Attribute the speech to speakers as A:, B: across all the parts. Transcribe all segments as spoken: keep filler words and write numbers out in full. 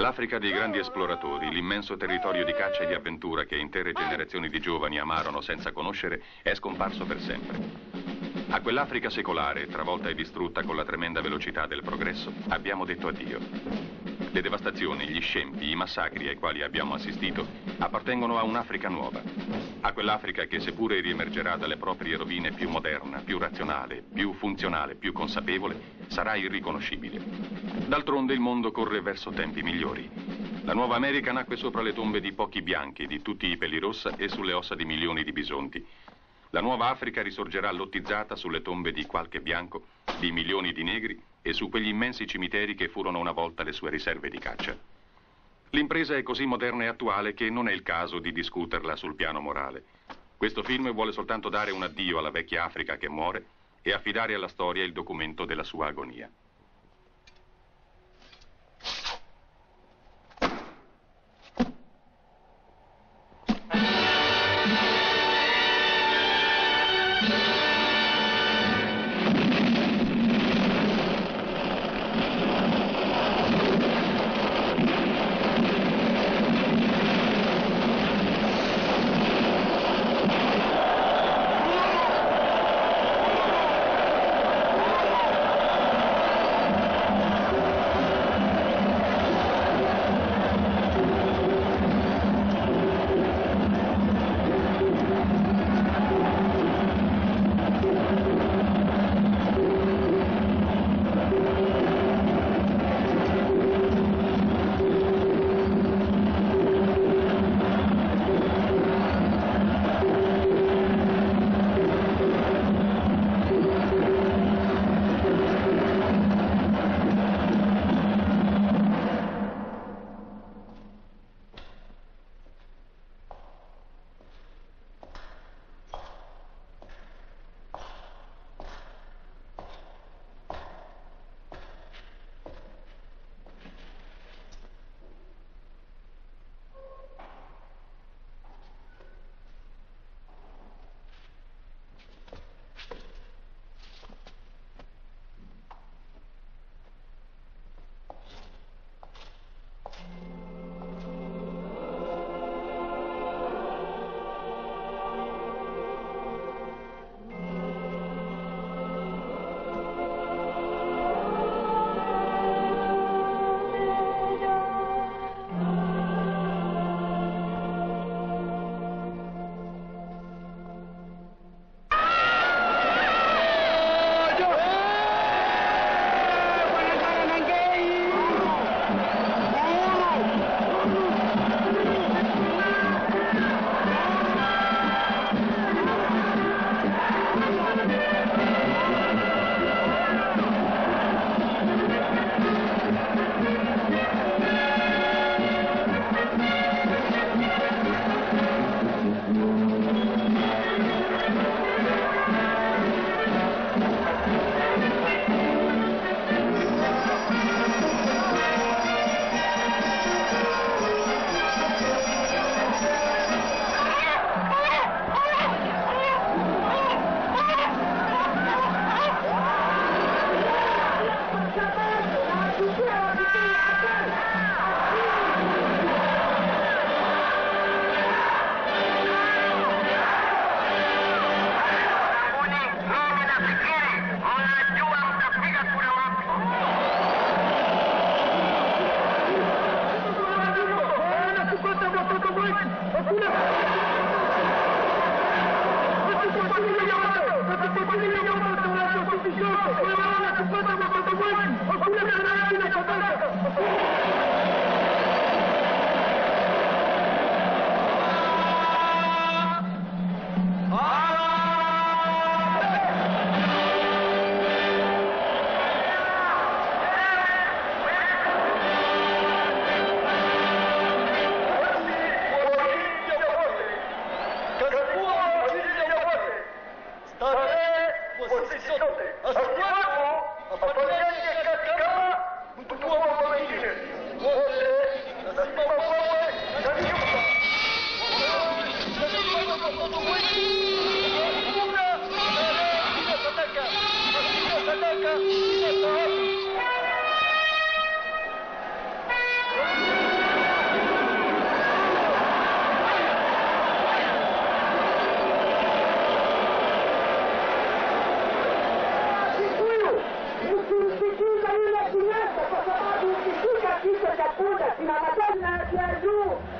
A: L'Africa dei grandi esploratori, l'immenso territorio di caccia e di avventura che intere generazioni di giovani amarono senza conoscere, è scomparso per sempre. A quell'Africa secolare, travolta e distrutta con la tremenda velocità del progresso, abbiamo detto addio. Le devastazioni, gli scempi, i massacri ai quali abbiamo assistito appartengono a un'Africa nuova. A quell'Africa che, seppure riemergerà dalle proprie rovine, più moderna, più razionale, più funzionale, più consapevole, sarà irriconoscibile. D'altronde il mondo corre verso tempi migliori. La nuova America nacque sopra le tombe di pochi bianchi, di tutti i pellirossa e sulle ossa di milioni di bisonti. La nuova Africa risorgerà lottizzata sulle tombe di qualche bianco, di milioni di negri e su quegli immensi cimiteri che furono una volta le sue riserve di caccia. L'impresa è così moderna e attuale che non è il caso di discuterla sul piano morale. Questo film vuole soltanto dare un addio alla vecchia Africa che muore e affidare alla storia il documento della sua agonia.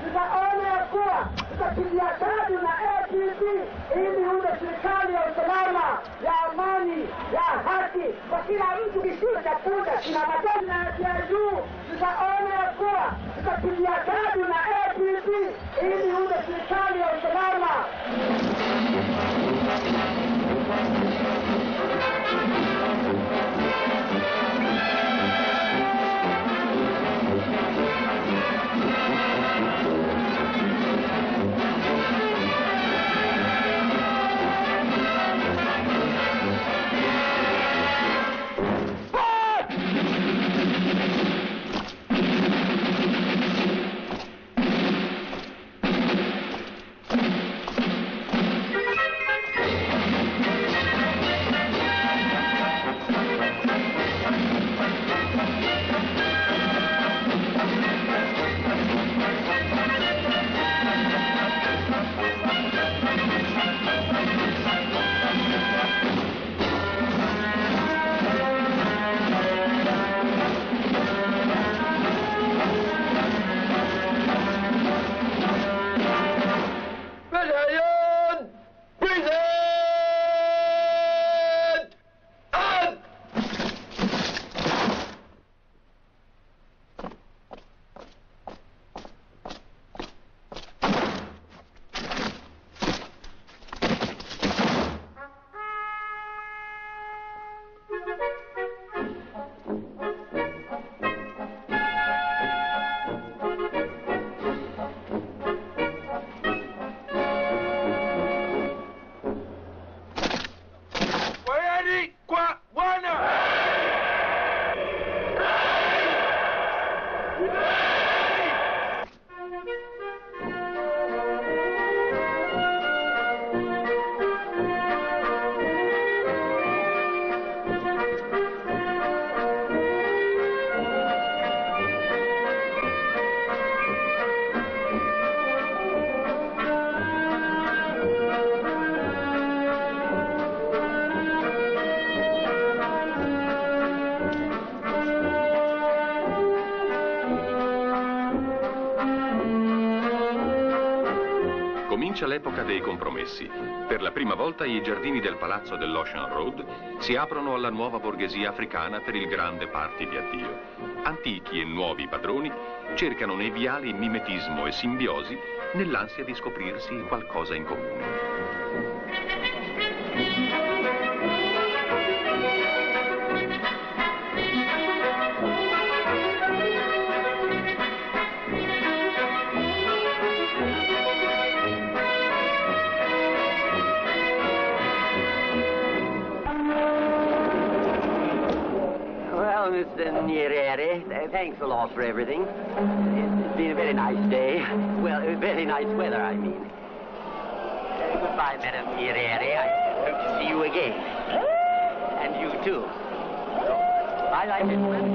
B: tutaona kuwa tutakibiashara na A P C ili ule serikali ya usalama ya amani ya haki kwa kila mtu kisiwa cha kunda kina matendo ya juu. Tutaona kuwa tutakibiashara na A P C ili ule serikali ya usalama.
A: Comincia l'epoca dei compromessi. Per la prima volta i giardini del palazzo dell'Ocean Road si aprono alla nuova borghesia africana per il grande party di addio. Antichi e nuovi padroni cercano nei viali mimetismo e simbiosi nell'ansia di scoprirsi qualcosa in comune.
C: Mister Nyerere, thanks a lot for everything. It's been a very nice day. Well, very nice weather, I mean. Uh, goodbye, Madam Nyerere. I hope to see you again. And you too. Bye-bye, gentlemen.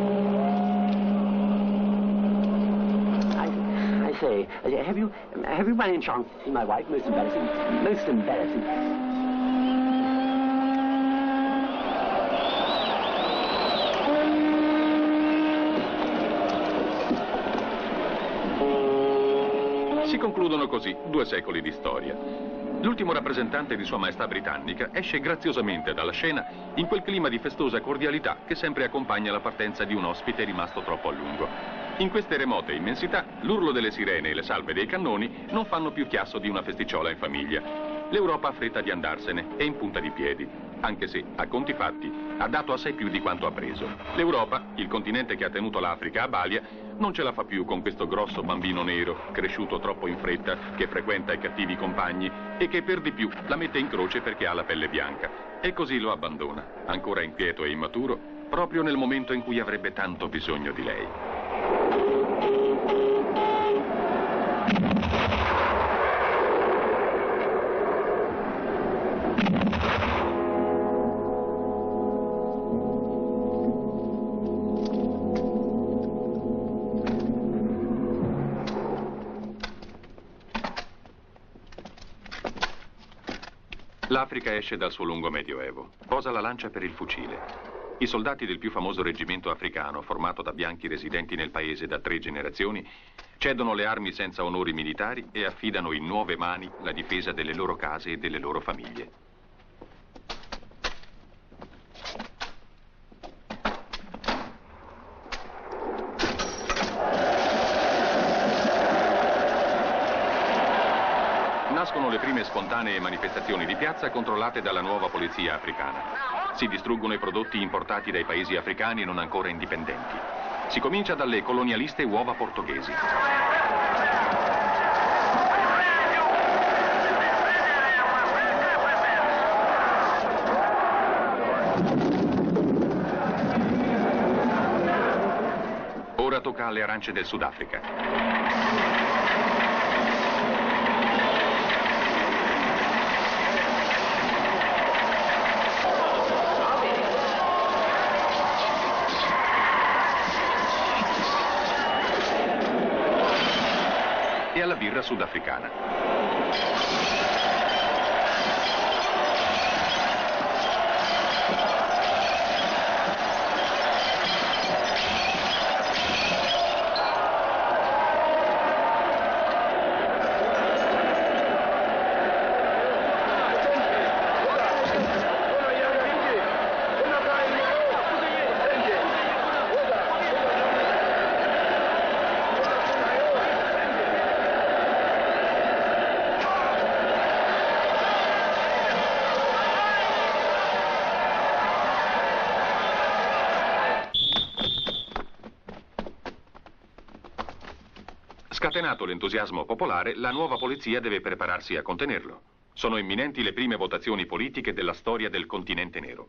C: I, I say, have you, have you by any chance seen my wife? Most embarrassing. Most embarrassing.
A: Si concludono così due secoli di storia. L'ultimo rappresentante di Sua Maestà britannica esce graziosamente dalla scena in quel clima di festosa cordialità che sempre accompagna la partenza di un ospite rimasto troppo a lungo. In queste remote immensità, l'urlo delle sirene e le salve dei cannoni non fanno più chiasso di una festicciola in famiglia. L'Europa ha fretta di andarsene e in punta di piedi, anche se, a conti fatti, ha dato assai più di quanto ha preso. L'Europa, il continente che ha tenuto l'Africa a balia, non ce la fa più con questo grosso bambino nero, cresciuto troppo in fretta, che frequenta i cattivi compagni e che per di più la mette in croce perché ha la pelle bianca. E così lo abbandona, ancora inquieto e immaturo, proprio nel momento in cui avrebbe tanto bisogno di lei. L'Africa esce dal suo lungo medioevo, posa la lancia per il fucile. I soldati del più famoso reggimento africano, formato da bianchi residenti nel paese da tre generazioni, cedono le armi senza onori militari e affidano in nuove mani la difesa delle loro case e delle loro famiglie. Nascono le prime spontanee manifestazioni di piazza controllate dalla nuova polizia africana. Si distruggono i prodotti importati dai paesi africani non ancora indipendenti. Si comincia dalle colonialiste uova portoghesi. Ora tocca alle arance del Sudafrica. E alla birra sudafricana. Scatenato l'entusiasmo popolare, la nuova polizia deve prepararsi a contenerlo. Sono imminenti le prime votazioni politiche della storia del continente nero.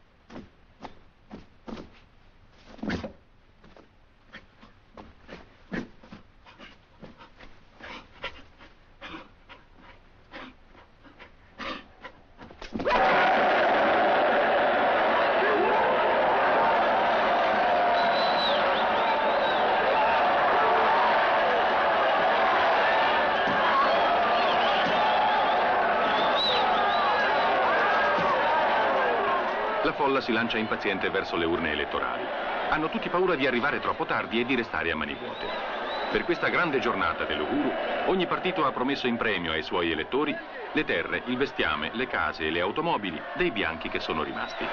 A: La folla si lancia impaziente verso le urne elettorali. Hanno tutti paura di arrivare troppo tardi e di restare a mani vuote. Per questa grande giornata dell'Uhuru, ogni partito ha promesso in premio ai suoi elettori le terre, il bestiame, le case e le automobili dei bianchi che sono rimasti.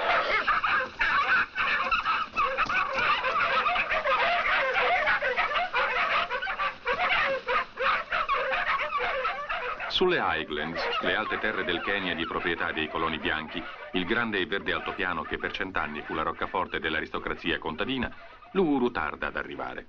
A: Sulle Highlands, le alte terre del Kenya di proprietà dei coloni bianchi, il grande e verde altopiano che per cent'anni fu la roccaforte dell'aristocrazia contadina, l'Uhuru tarda ad arrivare.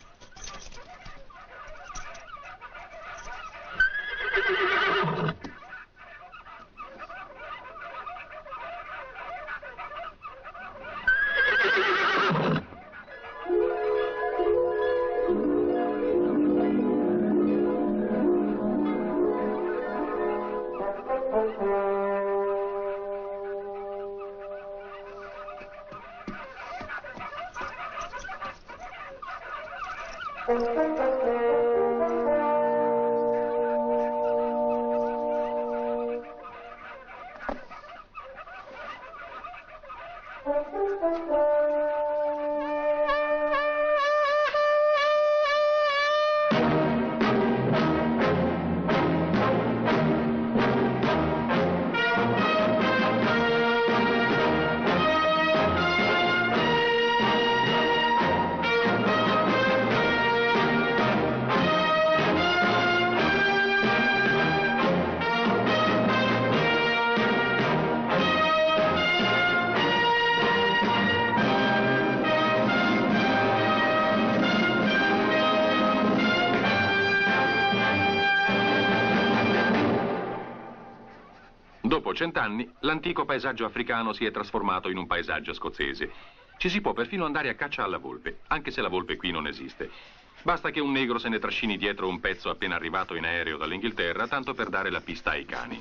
A: Dopo cent'anni, l'antico paesaggio africano si è trasformato in un paesaggio scozzese. Ci si può perfino andare a caccia alla volpe, anche se la volpe qui non esiste. Basta che un negro se ne trascini dietro un pezzo appena arrivato in aereo dall'Inghilterra, tanto per dare la pista ai cani.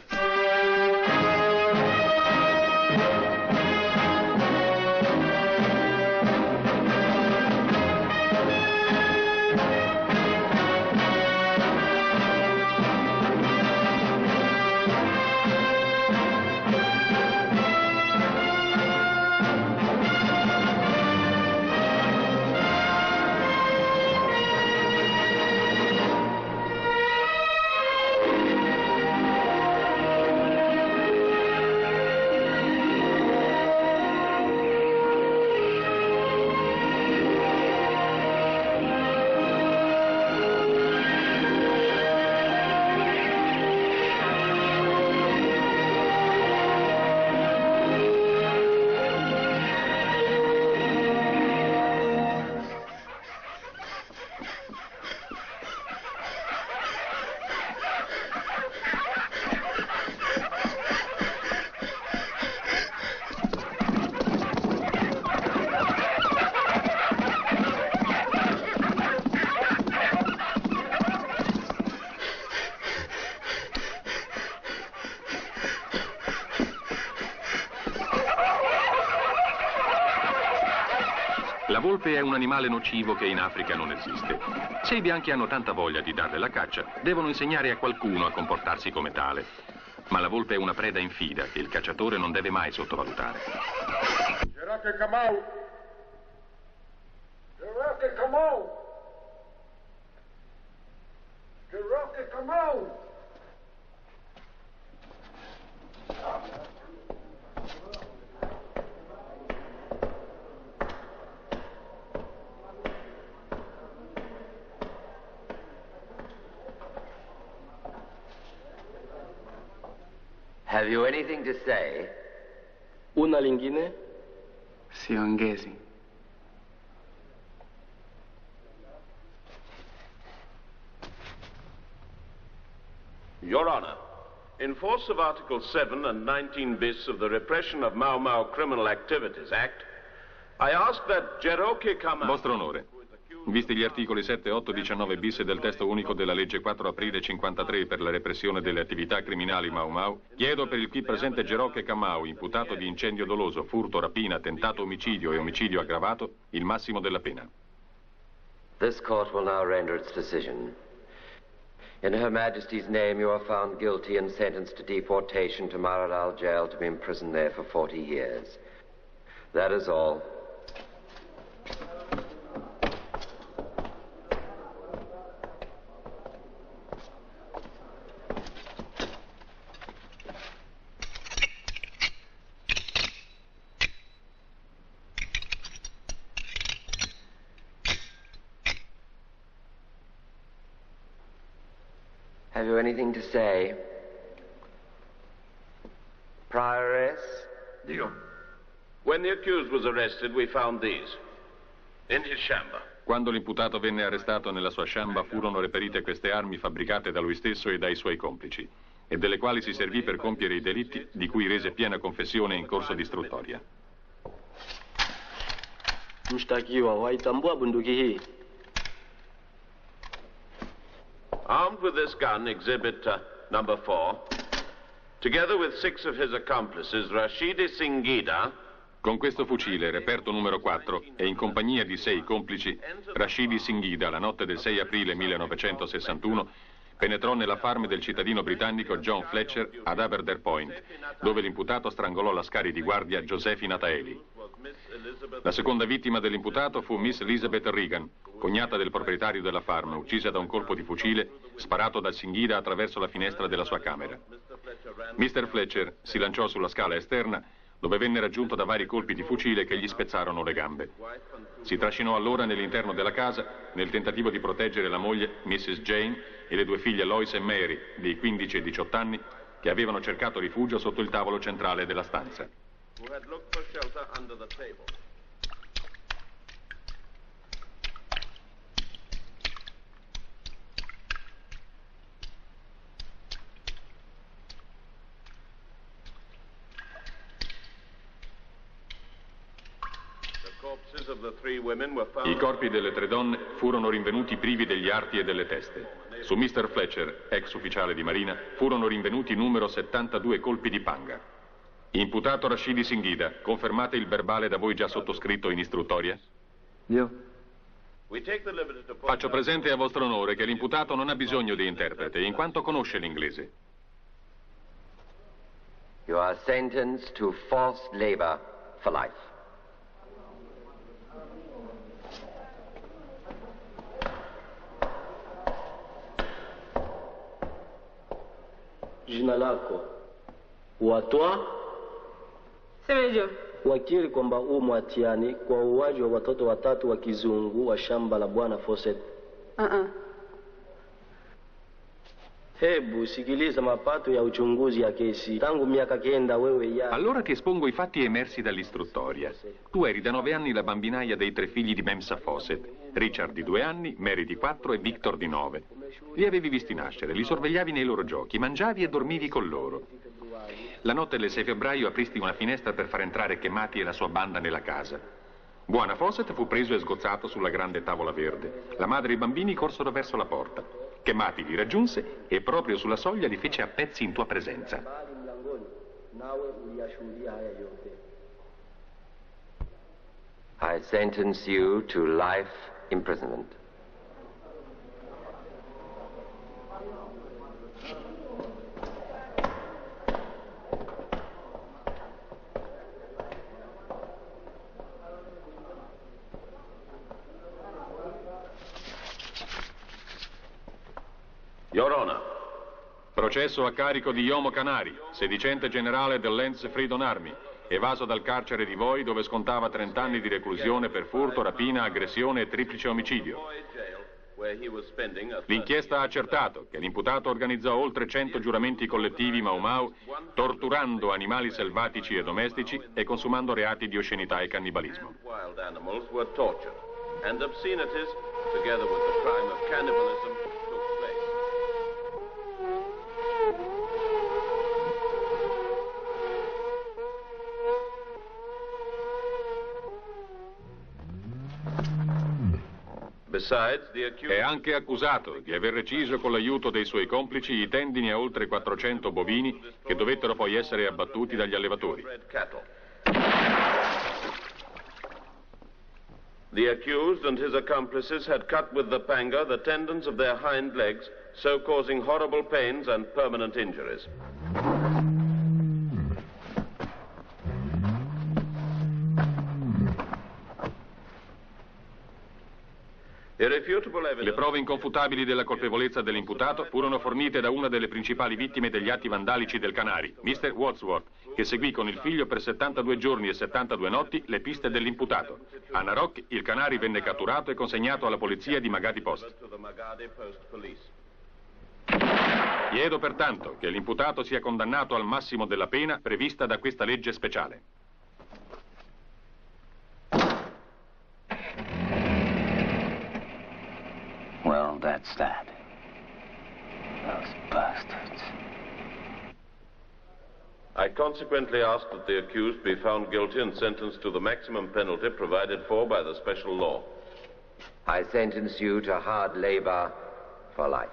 A: La volpe è un animale nocivo che in Africa non esiste. Se i bianchi hanno tanta voglia di darle la caccia, devono insegnare a qualcuno a comportarsi come tale. Ma la volpe è una preda infida che il cacciatore non deve mai sottovalutare.
D: Cherokee Kamau! Cherokee Kamau! Cherokee Kamau!
C: Have you anything to say?
E: Una lingine?
F: Siongesi.
G: Your Honor, in force of Article seven and nineteen bis of the Repression of Mau Mau Criminal Activities Act, I ask that Cherokee Kamau...
A: Vostro Onore, visti gli articoli sette, otto, diciannove bis del testo unico della legge quattro aprile cinquantatré per la repressione delle attività criminali Mau Mau, chiedo per il qui presente Cherokee Kamau, imputato di incendio doloso, furto, rapina, tentato omicidio e omicidio aggravato, il massimo della pena.
C: This court will now render its decision. In Her Majesty's name, you are found guilty and sentenced to deportation to Maradal Jail to be imprisoned there for forty years. That is all. Have you anything to say? Prioress?
G: Dio. When the accused was arrested, we found these. In his shamba.
A: Quando l'imputato venne arrestato nella sua shamba, furono reperite queste armi fabbricate da lui stesso e dai suoi complici, e delle quali si servì per compiere i delitti di cui rese piena confessione in corso di istruttoria.
E: Mshtakiwa, waitambua bunduki hii?
G: Armed with this gun, exhibit uh, number four, together with six of his accomplices, Rashidi Singida...
A: Con questo fucile, reperto numero quattro, e in compagnia di sei complici, Rashidi Singida, la notte del sei aprile millenovecentosessantuno, penetrò nella farm del cittadino britannico John Fletcher ad Aberdare Point, dove l'imputato strangolò la scari di guardia Josephine Ataeli. La seconda vittima dell'imputato fu Miss Elizabeth Regan, cognata del proprietario della farm, uccisa da un colpo di fucile sparato da Singida attraverso la finestra della sua camera. mister Fletcher si lanciò sulla scala esterna, dove venne raggiunto da vari colpi di fucile che gli spezzarono le gambe. Si trascinò allora nell'interno della casa nel tentativo di proteggere la moglie, missus Jane, e le due figlie Lois e Mary, di quindici e diciotto anni, che avevano cercato rifugio sotto il tavolo centrale della stanza. I corpi delle tre donne furono rinvenuti privi degli arti e delle teste. Su mister Fletcher, ex ufficiale di marina, furono rinvenuti numero settantadue colpi di panga. Imputato Rashidi Singida, confermate il verbale da voi già sottoscritto in istruttoria?
F: Io?
A: Faccio presente a vostro onore che l'imputato non ha bisogno di interprete, in quanto conosce l'inglese.
C: You are sentenced to forced labor for life.
E: Jina lako watwa
H: Semejo.
E: wakili kwamba u mwatiani kwa uuaji wa watoto watatu wa kizungu wa shamba la bwana Fawcett.
H: Uh-uh.
E: Hebu sikiliza mapato ya uchunguzi ya kesi. Tangu miaka kenda wewe ya...
A: Allora ti espongo i fatti emersi dall'istruttoria. Tu eri da nove anni la bambinaia dei tre figli di Memsa Fawcett. Richard di due anni, Mary di quattro e Victor di nove. Li avevi visti nascere, li sorvegliavi nei loro giochi, mangiavi e dormivi con loro. La notte del sei febbraio apristi una finestra per far entrare Chemati e la sua banda nella casa. Buona Fawcett fu preso e sgozzato sulla grande tavola verde. La madre e i bambini corsero verso la porta. Chemati li raggiunse e proprio sulla soglia li fece a pezzi in tua presenza.
C: I sentence you to life imprisonment.
G: Your Honor.
A: Processo a carico di Yomo Canari, sedicente generale del Lance Freedom Army, evaso dal carcere di Voi dove scontava trenta anni di reclusione per furto, rapina, aggressione e triplice omicidio. L'inchiesta ha accertato che l'imputato organizzò oltre cento giuramenti collettivi Mau Mau, torturando animali selvatici e domestici e consumando reati di oscenità e cannibalismo.
G: And obscenities, together with the crime of cannibalism, took place. Besides, the accused...
A: È anche accusato di aver reciso con l'aiuto dei suoi complici i tendini a oltre quattrocento bovini che dovettero poi essere abbattuti dagli allevatori.
G: The accused and his accomplices had cut with the panga the tendons of their hind legs, so causing horrible pains and permanent injuries.
A: Le prove inconfutabili della colpevolezza dell'imputato furono fornite da una delle principali vittime degli atti vandalici del Canari, mister Wadsworth, che seguì con il figlio per settantadue giorni e settantadue notti le piste dell'imputato. A Narok il Canari venne catturato e consegnato alla polizia di Magadi Post. Chiedo pertanto che l'imputato sia condannato al massimo della pena prevista da questa legge speciale.
I: Well, that's that. Those bastards.
G: I consequently ask that the accused be found guilty and sentenced to the maximum penalty provided for by the special law.
C: I sentence you to hard labor for life.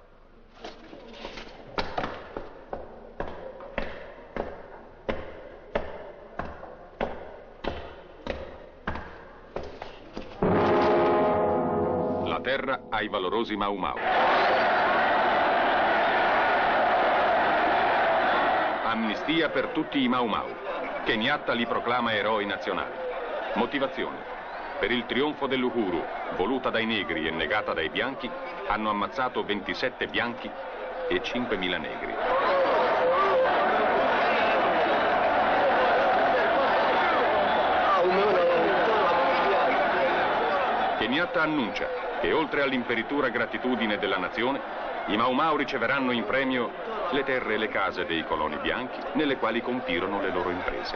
A: La terra ai valorosi Mau Mau. Amnistia per tutti i Mau Mau. Kenyatta li proclama eroi nazionali. Motivazione. Per il trionfo dell'Uhuru, voluta dai negri e negata dai bianchi, hanno ammazzato ventisette bianchi e cinquemila negri. Kenyatta annuncia che oltre all'imperitura gratitudine della nazione, i Mau Mau riceveranno in premio le terre e le case dei coloni bianchi nelle quali compirono le loro imprese.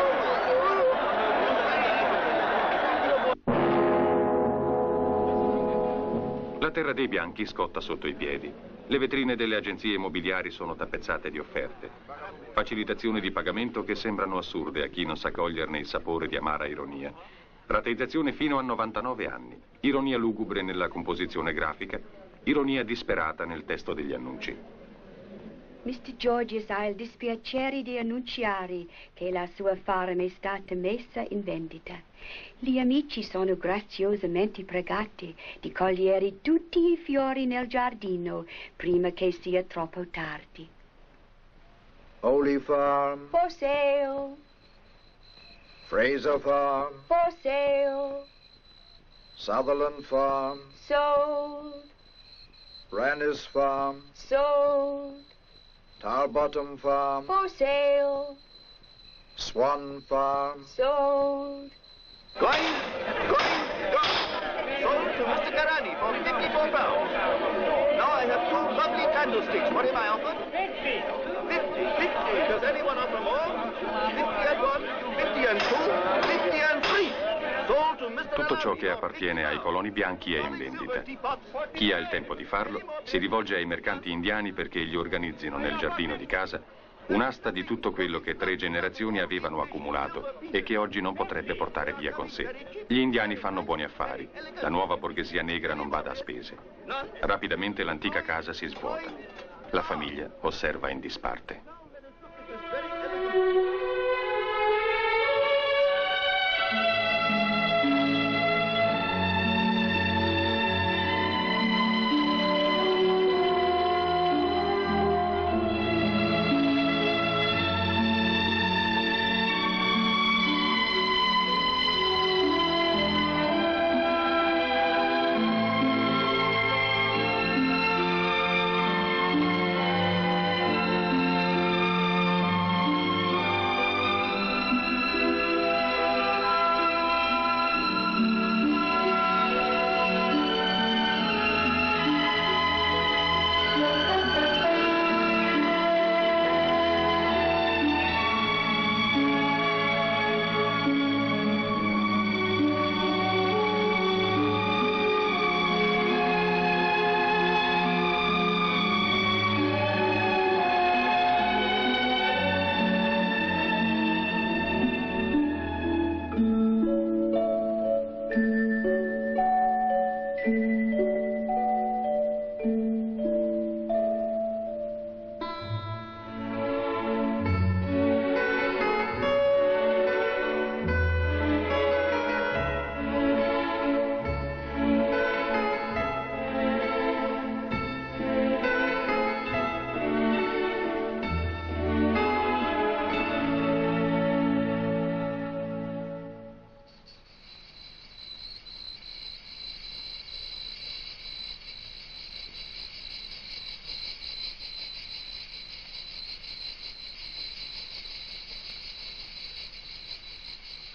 A: La terra dei bianchi scotta sotto i piedi. Le vetrine delle agenzie immobiliari sono tappezzate di offerte. Facilitazioni di pagamento che sembrano assurde a chi non sa coglierne il sapore di amara ironia. Rateizzazione fino a novantanove anni. Ironia lugubre nella composizione grafica. Ironia disperata nel testo degli annunci.
J: mister Georges ha il dispiacere di annunciare che la sua farm è stata messa in vendita. Gli amici sono graziosamente pregati di cogliere tutti i fiori nel giardino prima che sia troppo tardi.
D: Holy Farm.
J: For sale.
D: Fraser Farm.
J: For sale.
D: Sutherland Farm.
J: Sold.
D: Rannis Farm.
J: Sold.
D: Tarbottom Farm.
J: For sale.
D: Swan Farm.
J: Sold.
K: Going, going, going. Sold to Mister Karani for fifty-four pounds. Now I have two lovely candlesticks. What have I offered? Fifty. Fifty, fifty. Does anyone offer more? Fifty and one, fifty and two, fifty and three. Sold to Mister
A: Tutto ciò che appartiene ai coloni bianchi è in vendita. Chi ha il tempo di farlo si rivolge ai mercanti indiani perché gli organizzino nel giardino di casa un'asta di tutto quello che tre generazioni avevano accumulato e che oggi non potrebbe portare via con sé. Gli indiani fanno buoni affari, la nuova borghesia negra non bada a spese. Rapidamente l'antica casa si svuota. La famiglia osserva in disparte.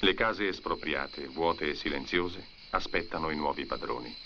A: Le case espropriate, vuote e silenziose, aspettano i nuovi padroni.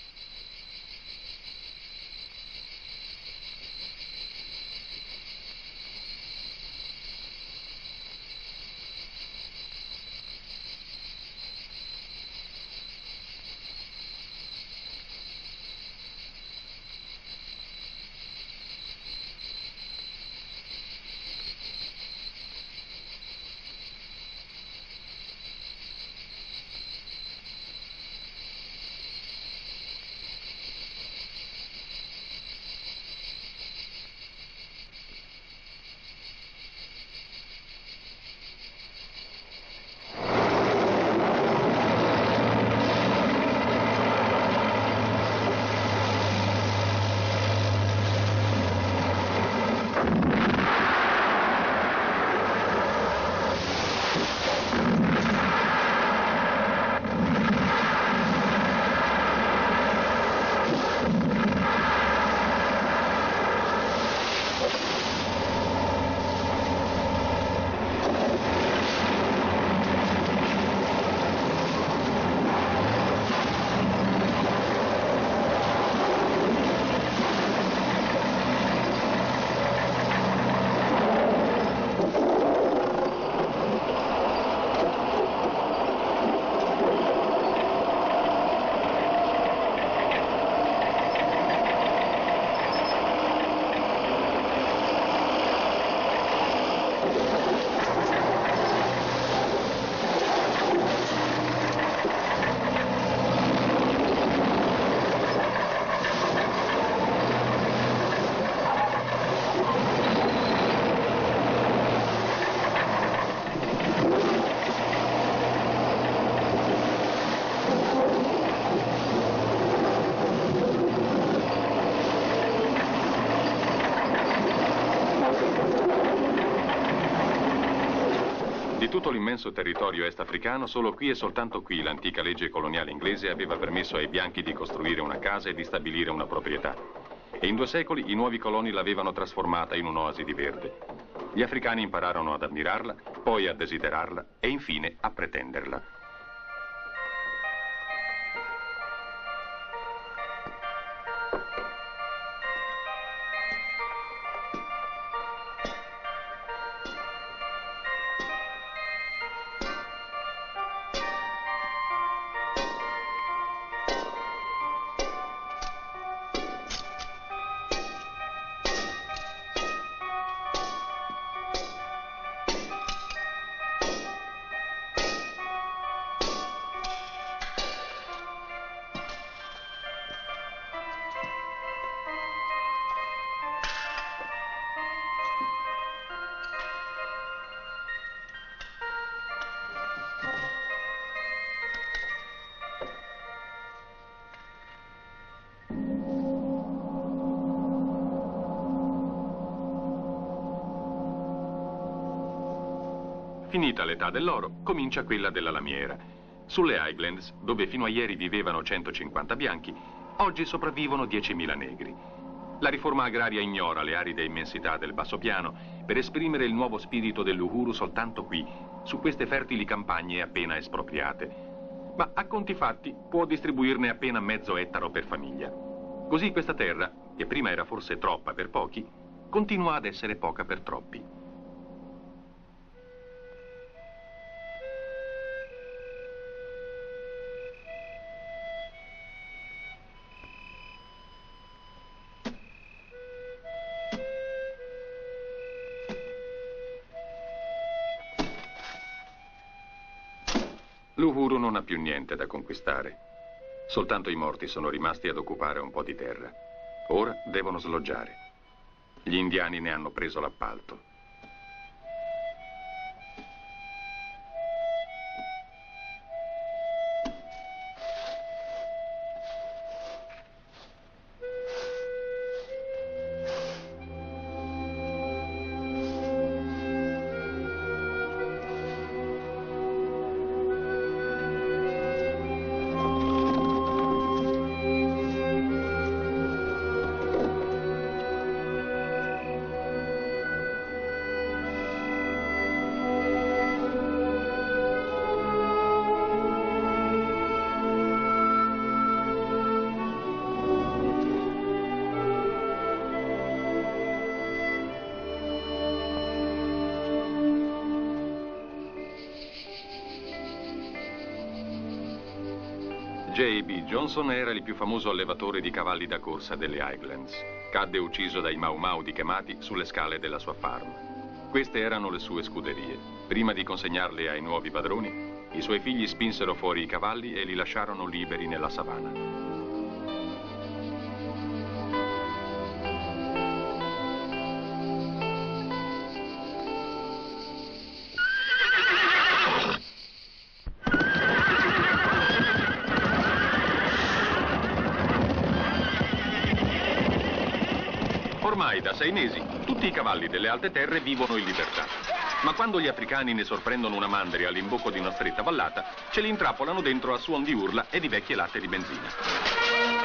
A: Di tutto l'immenso territorio est-africano, solo qui e soltanto qui l'antica legge coloniale inglese aveva permesso ai bianchi di costruire una casa e di stabilire una proprietà. E in due secoli i nuovi coloni l'avevano trasformata in un'oasi di verde. Gli africani impararono ad ammirarla, poi a desiderarla e infine a pretenderla. Finita l'età dell'oro, comincia quella della lamiera. Sulle Highlands, dove fino a ieri vivevano centocinquanta bianchi, oggi sopravvivono diecimila negri. La riforma agraria ignora le aride immensità del basso piano per esprimere il nuovo spirito dell'Uhuru soltanto qui, su queste fertili campagne appena espropriate. Ma a conti fatti può distribuirne appena mezzo ettaro per famiglia. Così questa terra, che prima era forse troppa per pochi, continua ad essere poca per troppi. L'Uhuru non ha più niente da conquistare. Soltanto i morti sono rimasti ad occupare un po' di terra. Ora devono sloggiare. Gli indiani ne hanno preso l'appalto. J B Johnson era il più famoso allevatore di cavalli da corsa delle Highlands. Cadde ucciso dai Mau Mau di Kemati sulle scale della sua farm. Queste erano le sue scuderie. Prima di consegnarle ai nuovi padroni, i suoi figli spinsero fuori i cavalli e li lasciarono liberi nella savana. Ormai da sei mesi tutti i cavalli delle alte terre vivono in libertà. Ma quando gli africani ne sorprendono una mandria all'imbocco di una stretta vallata, ce li intrappolano dentro a suon di urla e di vecchie latte di benzina.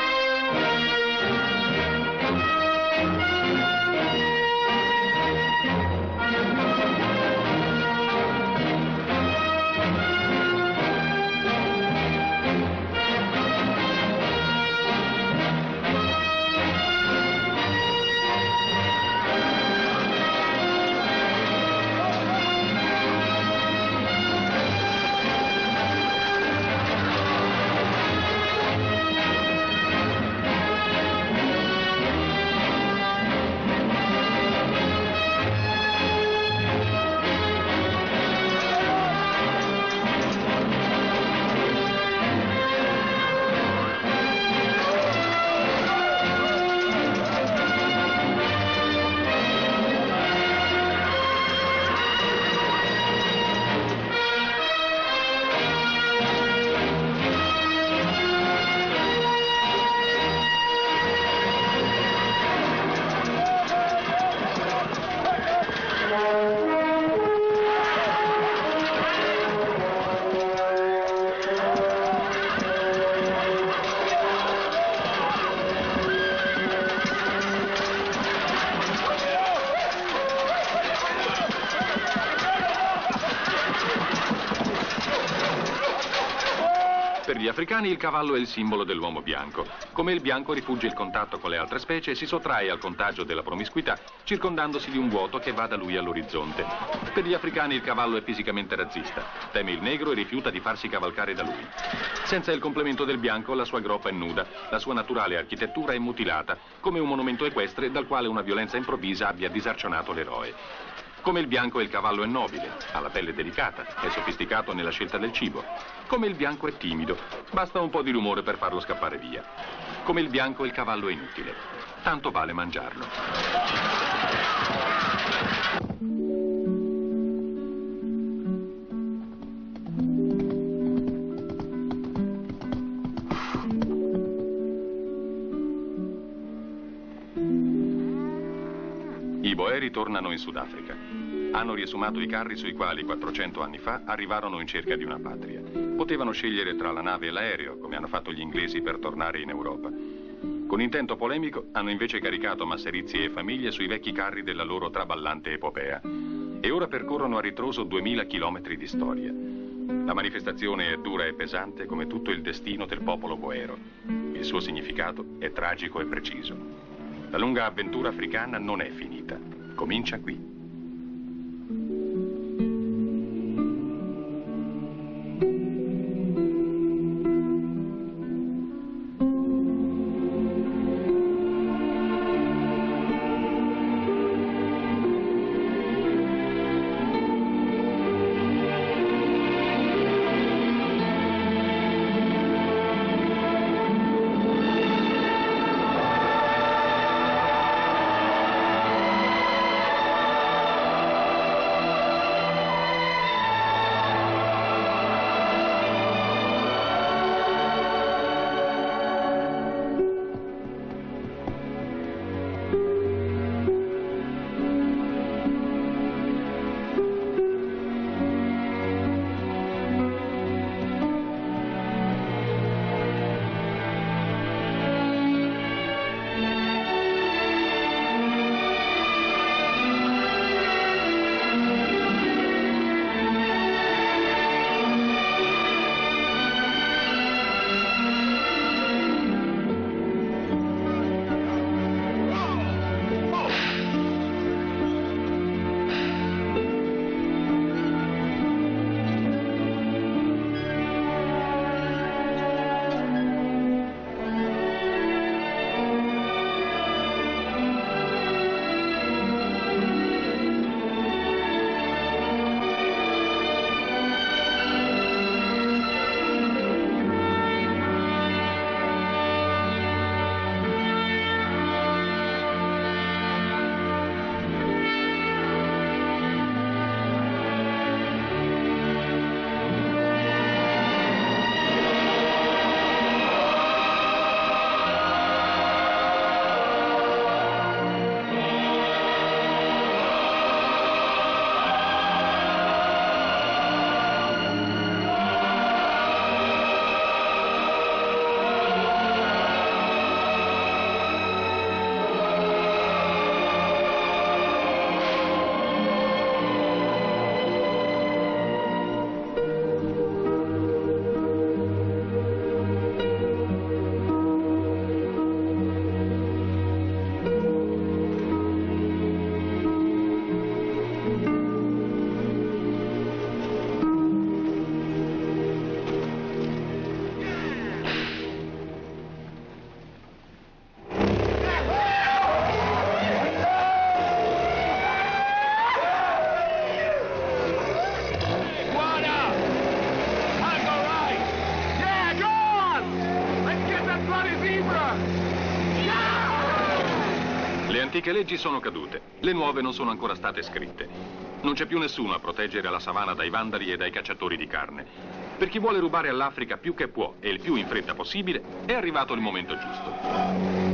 A: Per gli africani il cavallo è il simbolo dell'uomo bianco. Come il bianco rifugge il contatto con le altre specie, si sottrae al contagio della promiscuità, circondandosi di un vuoto che va da lui all'orizzonte. Per gli africani il cavallo è fisicamente razzista. Teme il negro e rifiuta di farsi cavalcare da lui. Senza il complemento del bianco, la sua groppa è nuda, la sua naturale architettura è mutilata, come un monumento equestre dal quale una violenza improvvisa abbia disarcionato l'eroe. Come il bianco il cavallo è nobile, ha la pelle delicata, è sofisticato nella scelta del cibo. Come il bianco è timido, basta un po' di rumore per farlo scappare via. Come il bianco il cavallo è inutile, tanto vale mangiarlo. I Boeri tornano in Sudafrica. Hanno riesumato i carri sui quali quattrocento anni fa arrivarono in cerca di una patria. Potevano scegliere tra la nave e l'aereo, come hanno fatto gli inglesi per tornare in Europa. Con intento polemico hanno invece caricato masserizie e famiglie sui vecchi carri della loro traballante epopea. E ora percorrono a ritroso duemila chilometri di storia. La manifestazione è dura e pesante come tutto il destino del popolo boero. Il suo significato è tragico e preciso. La lunga avventura africana non è finita. Comincia qui. antiche leggi sono cadute, le nuove non sono ancora state scritte. Non c'è più nessuno a proteggere la savana dai vandali e dai cacciatori di carne. Per chi vuole rubare all'Africa più che può e il più in fretta possibile, è arrivato il momento giusto.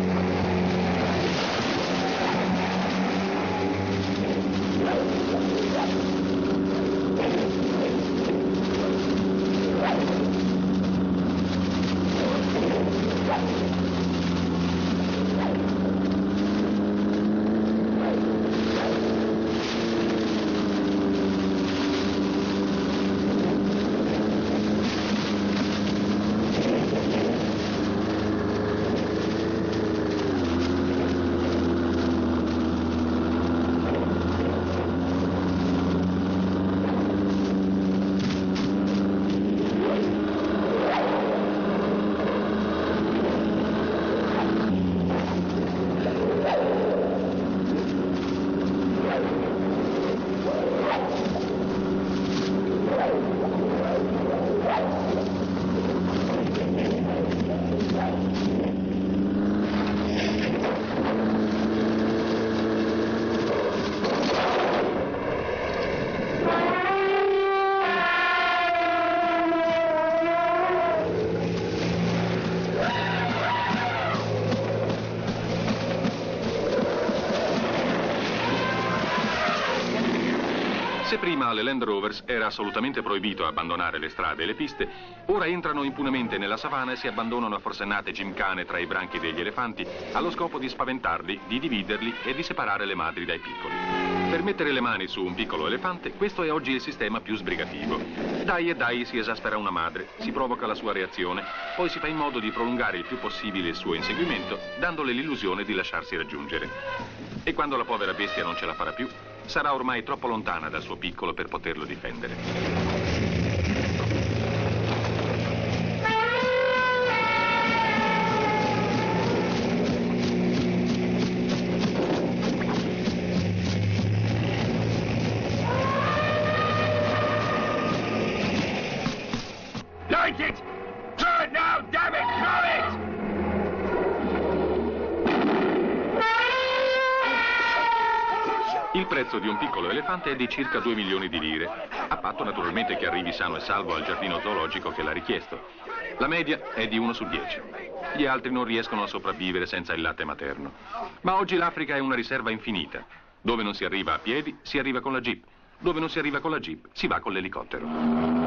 A: Se prima alle Land Rovers era assolutamente proibito abbandonare le strade e le piste, ora entrano impunemente nella savana e si abbandonano a forsennate gimkhane tra i branchi degli elefanti allo scopo di spaventarli, di dividerli e di separare le madri dai piccoli. Per mettere le mani su un piccolo elefante, questo è oggi il sistema più sbrigativo. Dai e dai si esaspera una madre, si provoca la sua reazione, poi si fa in modo di prolungare il più possibile il suo inseguimento, dandole l'illusione di lasciarsi raggiungere. E quando la povera bestia non ce la farà più, sarà ormai troppo lontana dal suo piccolo per poterlo difendere.
L: Light it! Throw it now, damn it! Throw it!
A: Il prezzo di un piccolo elefante è di circa due milioni di lire, a patto naturalmente che arrivi sano e salvo al giardino zoologico che l'ha richiesto. La media è di uno su dieci. Gli altri non riescono a sopravvivere senza il latte materno. Ma oggi l'Africa è una riserva infinita. Dove non si arriva a piedi, si arriva con la jeep. Dove non si arriva con la jeep, si va con l'elicottero.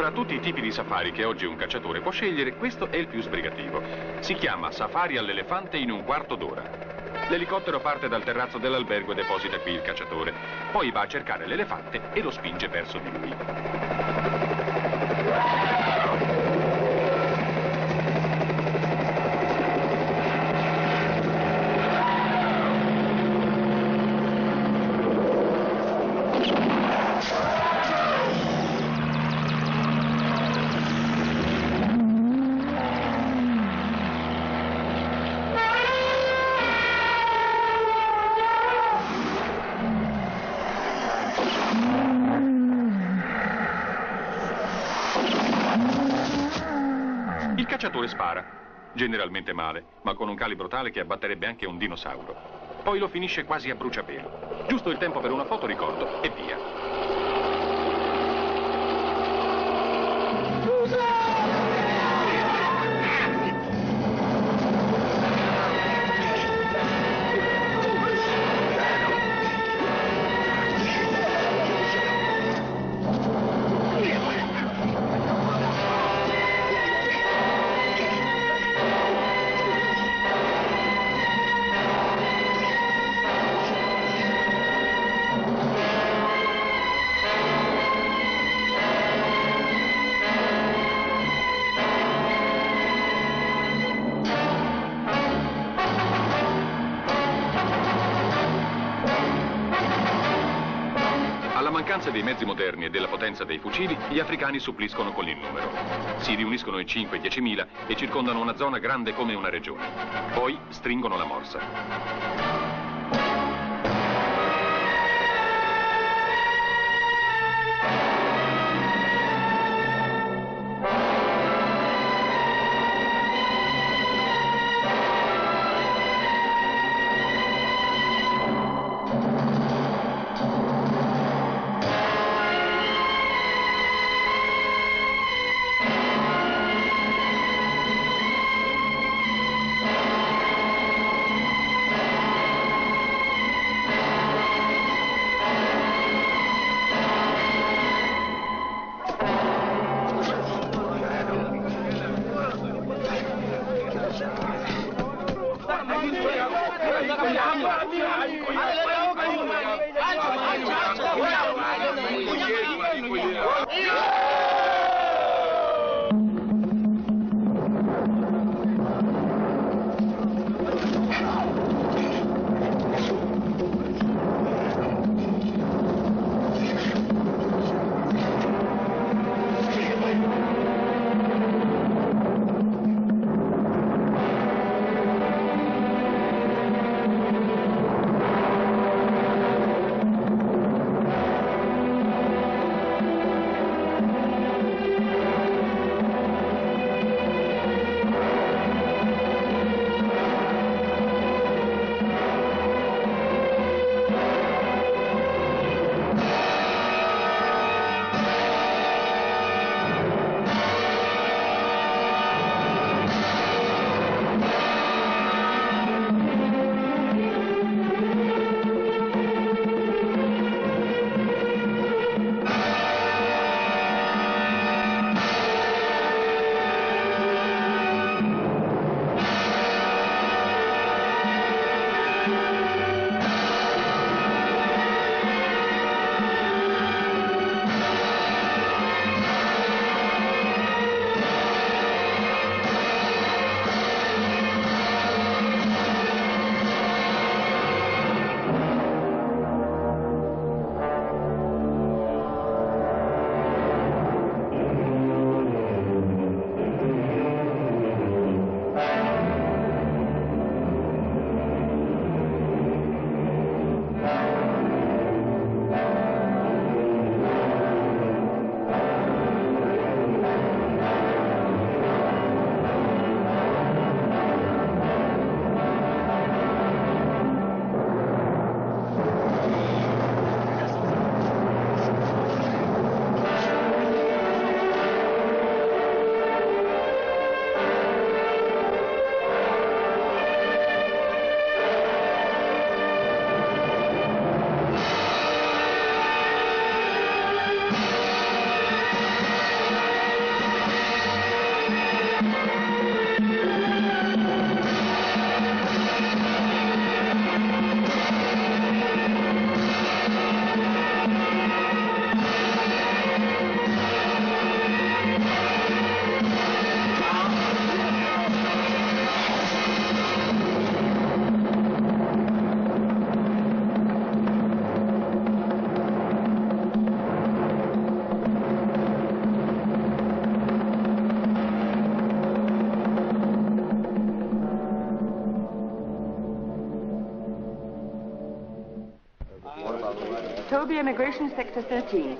A: Tra tutti i tipi di safari che oggi un cacciatore può scegliere, questo è il più sbrigativo. Si chiama safari all'elefante in un quarto d'ora. L'elicottero parte dal terrazzo dell'albergo e deposita qui il cacciatore. Poi va a cercare l'elefante e lo spinge verso di lui. Il cacciatore spara, generalmente male, ma con un calibro tale che abbatterebbe anche un dinosauro. Poi lo finisce quasi a bruciapelo. Giusto il tempo per una foto ricordo e via. Dei mezzi moderni e della potenza dei fucili, gli africani suppliscono con il numero. Si riuniscono in cinque diecimila e circondano una zona grande come una regione. Poi stringono la morsa.
H: will be immigration sector thirteen.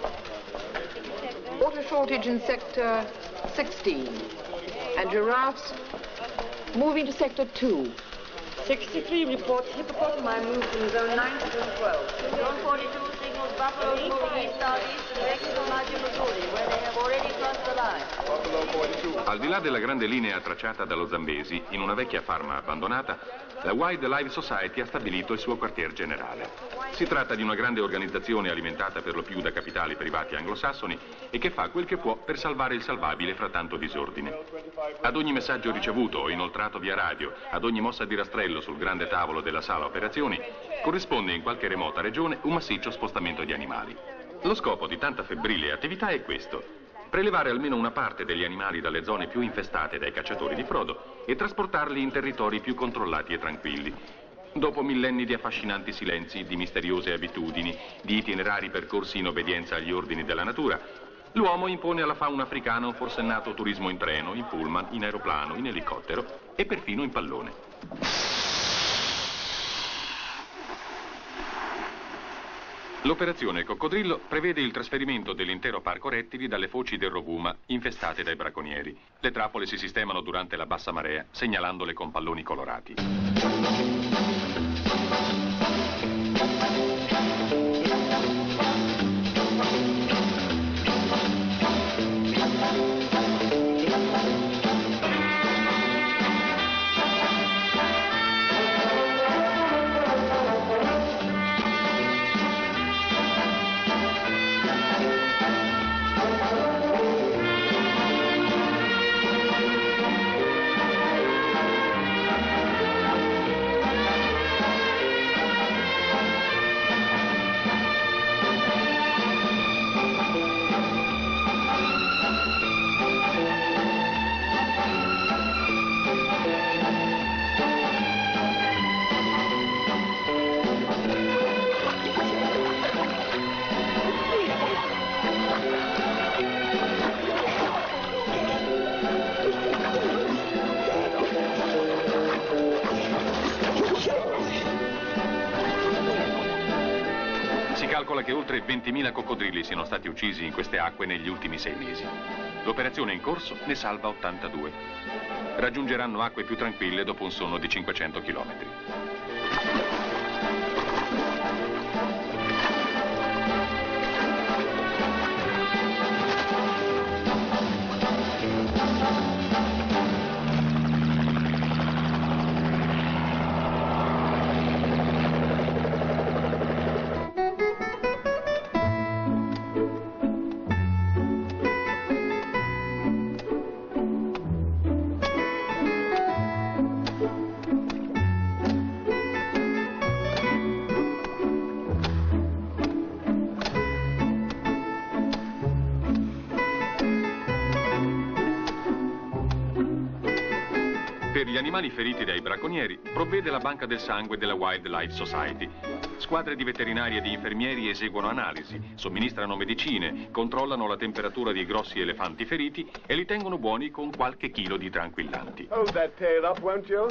M: Water shortage in sector sixteen. And giraffes moving to sector two.
H: sixty-three reports hippopotami moved from zone nine to zone twelve.
N: Zone forty-two signals buffaloes moving east-southeast in direction of Major Missouri, where they have already crossed the line.
K: Buffalo forty-two.
A: Al di là della grande linea tracciata dallo Zambesi, in una vecchia farma abbandonata, la Wildlife Society ha stabilito il suo quartier generale. Si tratta di una grande organizzazione alimentata per lo più da capitali privati anglosassoni e che fa quel che può per salvare il salvabile fra tanto disordine. Ad ogni messaggio ricevuto o inoltrato via radio, ad ogni mossa di rastrello sul grande tavolo della sala operazioni, corrisponde in qualche remota regione un massiccio spostamento di animali. Lo scopo di tanta febbrile attività è questo: prelevare almeno una parte degli animali dalle zone più infestate dai cacciatori di frodo e trasportarli in territori più controllati e tranquilli. Dopo millenni di affascinanti silenzi, di misteriose abitudini, di itinerari percorsi in obbedienza agli ordini della natura, l'uomo impone alla fauna africana un forsennato turismo in treno, in pullman, in aeroplano, in elicottero e perfino in pallone. L'operazione Coccodrillo prevede il trasferimento dell'intero parco rettili dalle foci del Rovuma infestate dai bracconieri. Le trappole si sistemano durante la bassa marea, segnalandole con palloni colorati. Che oltre ventimila coccodrilli siano stati uccisi in queste acque negli ultimi sei mesi. L'operazione in corso ne salva ottantadue. Raggiungeranno acque più tranquille dopo un sonno di cinquecento chilometri. Per gli animali feriti dai bracconieri provvede la banca del sangue della Wildlife Society. Squadre di veterinari e di infermieri eseguono analisi, somministrano medicine, controllano la temperatura dei grossi elefanti feriti e li tengono buoni con qualche chilo di tranquillanti.
K: Hold that tail up, won't you?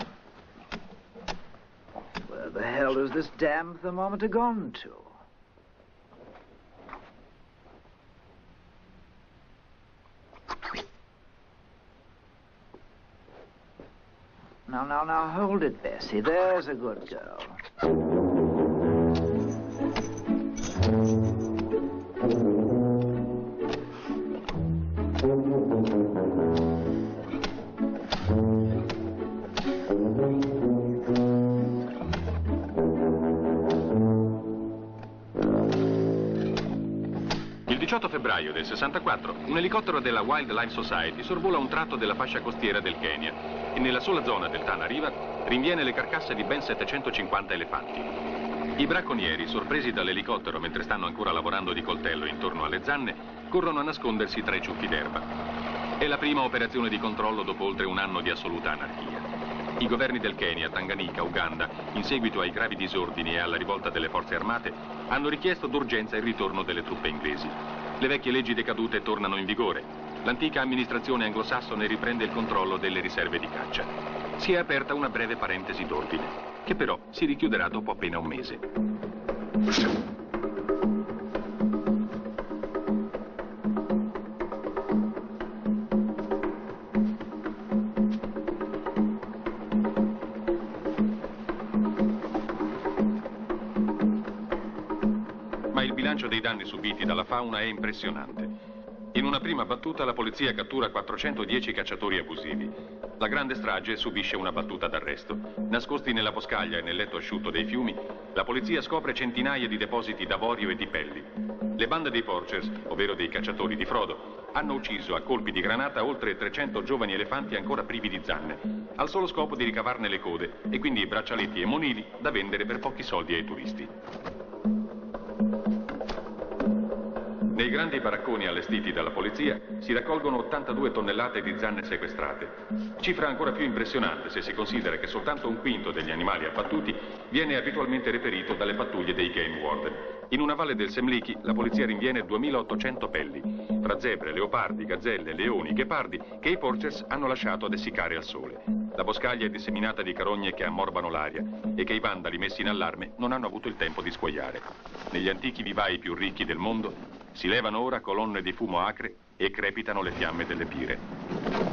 O: Where the hell is this damn thermometer gone to? Now, now, now, hold it, Bessie. There's a good girl.
A: Il diciotto febbraio del sessantaquattro, un elicottero della Wildlife Society sorvola un tratto della fascia costiera del Kenya e nella sola zona del Tana River rinviene le carcasse di ben settecentocinquanta elefanti. I bracconieri, sorpresi dall'elicottero mentre stanno ancora lavorando di coltello intorno alle zanne, corrono a nascondersi tra i ciuffi d'erba. È la prima operazione di controllo dopo oltre un anno di assoluta anarchia. I governi del Kenya, Tanganyika, Uganda, in seguito ai gravi disordini e alla rivolta delle forze armate, hanno richiesto d'urgenza il ritorno delle truppe inglesi. Le vecchie leggi decadute tornano in vigore. L'antica amministrazione anglosassone riprende il controllo delle riserve di caccia. Si è aperta una breve parentesi d'ordine, che però si richiuderà dopo appena un mese. bilancio dei danni subiti dalla fauna è impressionante. In una prima battuta la polizia cattura quattrocentodieci cacciatori abusivi. La grande strage subisce una battuta d'arresto. Nascosti nella boscaglia e nel letto asciutto dei fiumi, la polizia scopre centinaia di depositi d'avorio e di pelli. Le bande dei poachers, ovvero dei cacciatori di frodo, hanno ucciso a colpi di granata oltre trecento giovani elefanti ancora privi di zanne, al solo scopo di ricavarne le code e quindi braccialetti e monili da vendere per pochi soldi ai turisti. Nei grandi baracconi allestiti dalla polizia si raccolgono ottantadue tonnellate di zanne sequestrate, cifra ancora più impressionante se si considera che soltanto un quinto degli animali abbattuti viene abitualmente reperito dalle pattuglie dei game warden. In una valle del Semliki la polizia rinviene duemilaottocento pelli, fra zebre, leopardi, gazzelle, leoni, ghepardi, che i poachers hanno lasciato ad essiccare al sole. La boscaglia è disseminata di carogne che ammorbano l'aria e che i vandali messi in allarme non hanno avuto il tempo di scuoiare. Negli antichi vivai più ricchi del mondo si levano ora colonne di fumo acre e crepitano le fiamme delle pire.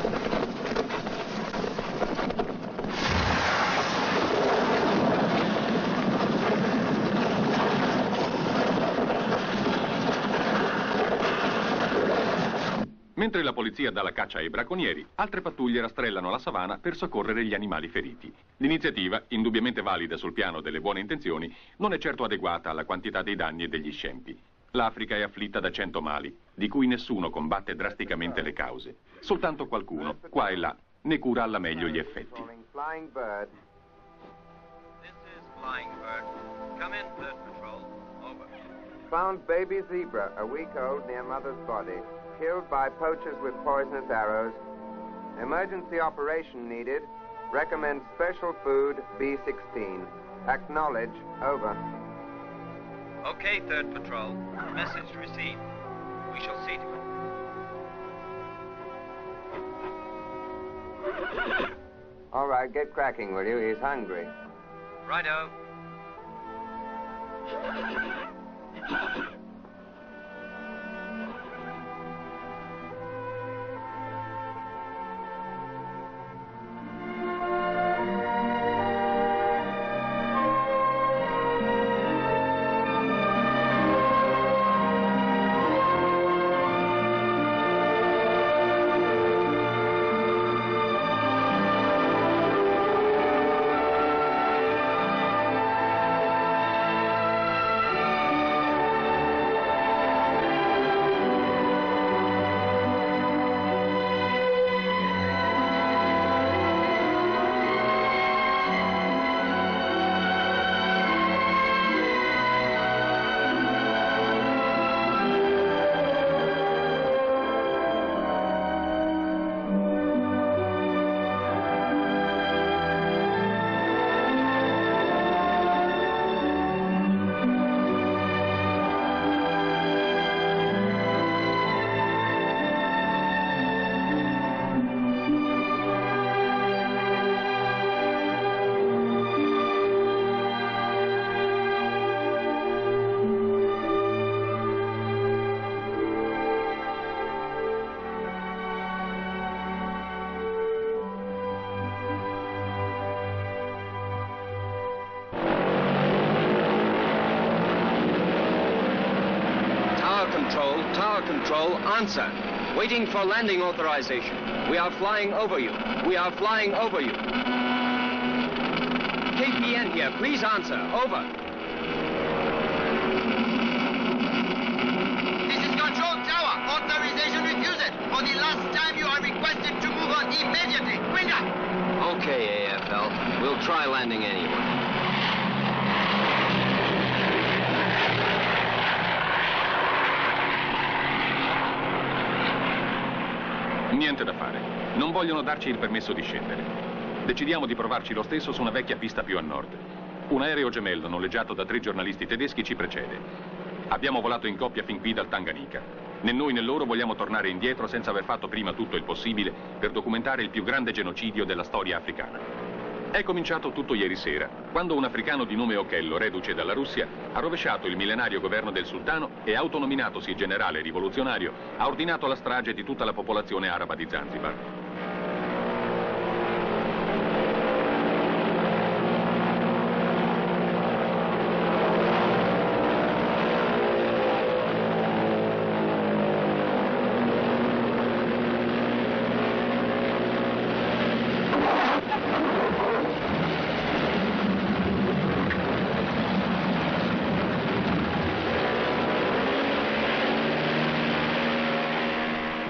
A: Mentre la polizia dà la caccia ai bracconieri, altre pattuglie rastrellano la savana per soccorrere gli animali feriti. L'iniziativa, indubbiamente valida sul piano delle buone intenzioni, non è certo adeguata alla quantità dei danni e degli scempi. L'Africa è afflitta da cento mali, di cui nessuno combatte drasticamente le cause. Soltanto qualcuno, qua e là, ne cura alla meglio gli effetti.
P: Flying Bird. This is Flying Bird. Come in, Third Patrol. Over. Found baby zebra, a week old, near mother's body. Killed by poachers with poisonous arrows. Emergency operation needed. Recommend special food, B sixteen. Acknowledge, over. Okay, Third Patrol. Message received. We shall see to it. All right, get cracking, will you? He's hungry. Righto.
Q: Tower Control, answer. Waiting for landing authorization. We are flying over you. We are flying over you. K P N here, please answer. Over.
R: This is Control Tower. Authorization refused. For the last time, you are requested to move on immediately. Quicker!
Q: Okay, A F L. We'll try landing anyway.
A: Niente da fare. Non vogliono darci il permesso di scendere. Decidiamo di provarci lo stesso su una vecchia pista più a nord. Un aereo gemello noleggiato da tre giornalisti tedeschi ci precede. Abbiamo volato in coppia fin qui dal Tanganica. Né noi né loro vogliamo tornare indietro senza aver fatto prima tutto il possibile per documentare il più grande genocidio della storia africana. È cominciato tutto ieri sera, quando un africano di nome Okello, reduce dalla Russia, ha rovesciato il millenario governo del sultano e, autonominatosi generale rivoluzionario, ha ordinato la strage di tutta la popolazione araba di Zanzibar.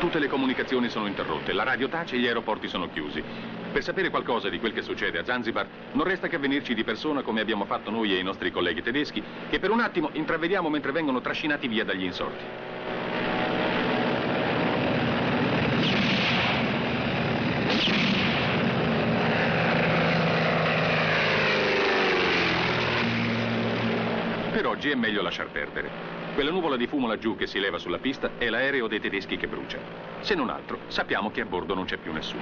A: Tutte le comunicazioni sono interrotte, la radio tace e gli aeroporti sono chiusi. Per sapere qualcosa di quel che succede a Zanzibar, non resta che venirci di persona come abbiamo fatto noi e i nostri colleghi tedeschi, che per un attimo intravediamo mentre vengono trascinati via dagli insorti. Per oggi è meglio lasciar perdere. Quella nuvola di fumo laggiù che si leva sulla pista è l'aereo dei tedeschi che brucia. Se non altro, sappiamo che a bordo non c'è più nessuno.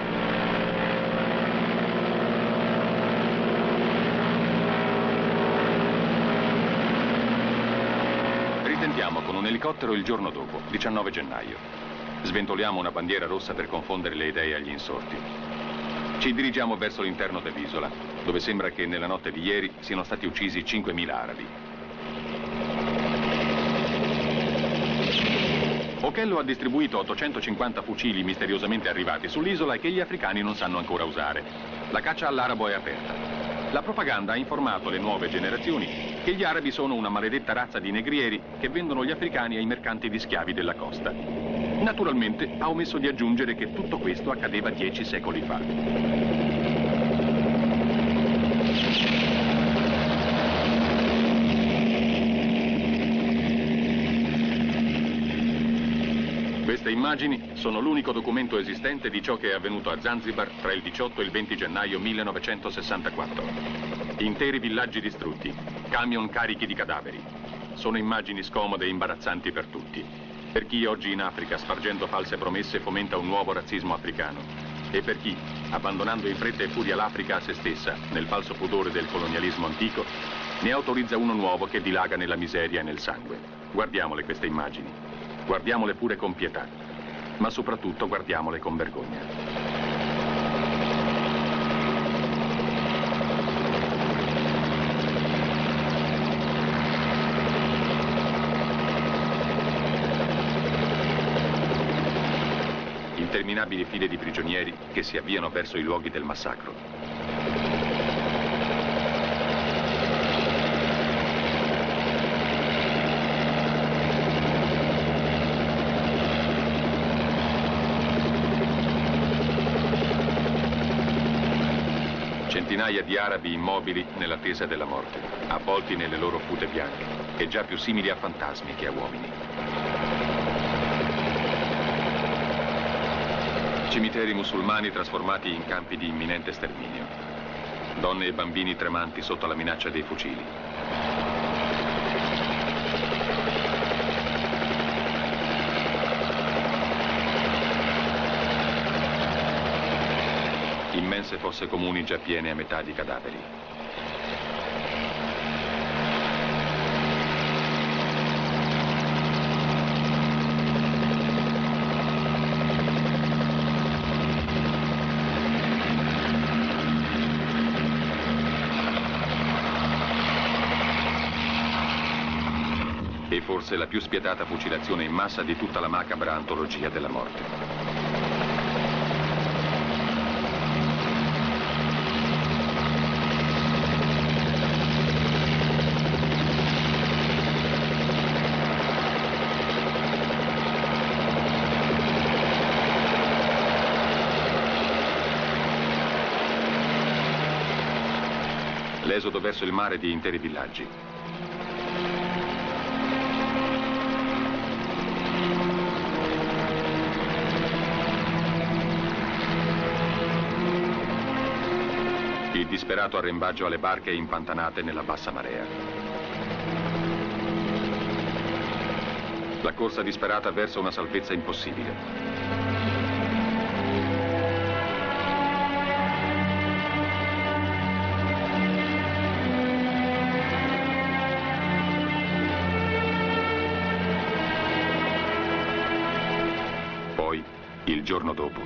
A: Ritentiamo con un elicottero il giorno dopo, diciannove gennaio. Sventoliamo una bandiera rossa per confondere le idee agli insorti. Ci dirigiamo verso l'interno dell'isola, dove sembra che nella notte di ieri siano stati uccisi cinquemila arabi. Okello ha distribuito ottocentocinquanta fucili misteriosamente arrivati sull'isola e che gli africani non sanno ancora usare. La caccia all'arabo è aperta. La propaganda ha informato le nuove generazioni che gli arabi sono una maledetta razza di negrieri che vendono gli africani ai mercanti di schiavi della costa. Naturalmente ha omesso di aggiungere che tutto questo accadeva dieci secoli fa. Queste immagini sono l'unico documento esistente di ciò che è avvenuto a Zanzibar tra il diciotto e il venti gennaio millenovecentosessantaquattro. Interi villaggi distrutti, camion carichi di cadaveri. Sono immagini scomode e imbarazzanti per tutti. Per chi oggi in Africa, spargendo false promesse, fomenta un nuovo razzismo africano. E per chi, abbandonando in fretta e furia l'Africa a se stessa, nel falso pudore del colonialismo antico, ne autorizza uno nuovo che dilaga nella miseria e nel sangue. Guardiamole queste immagini. Guardiamole pure con pietà, ma soprattutto guardiamole con vergogna. Interminabili file di prigionieri che si avviano verso i luoghi del massacro. Centinaia di arabi immobili nell'attesa della morte, avvolti nelle loro fute bianche, e già più simili a fantasmi che a uomini. Cimiteri musulmani trasformati in campi di imminente sterminio. Donne e bambini tremanti sotto la minaccia dei fucili. Immense fosse comuni già piene a metà di cadaveri. E forse la più spietata fucilazione in massa di tutta la macabra antologia della morte. L'esodo verso il mare di interi villaggi. Il disperato arrembaggio alle barche impantanate nella bassa marea. La corsa disperata verso una salvezza impossibile. Il giorno dopo.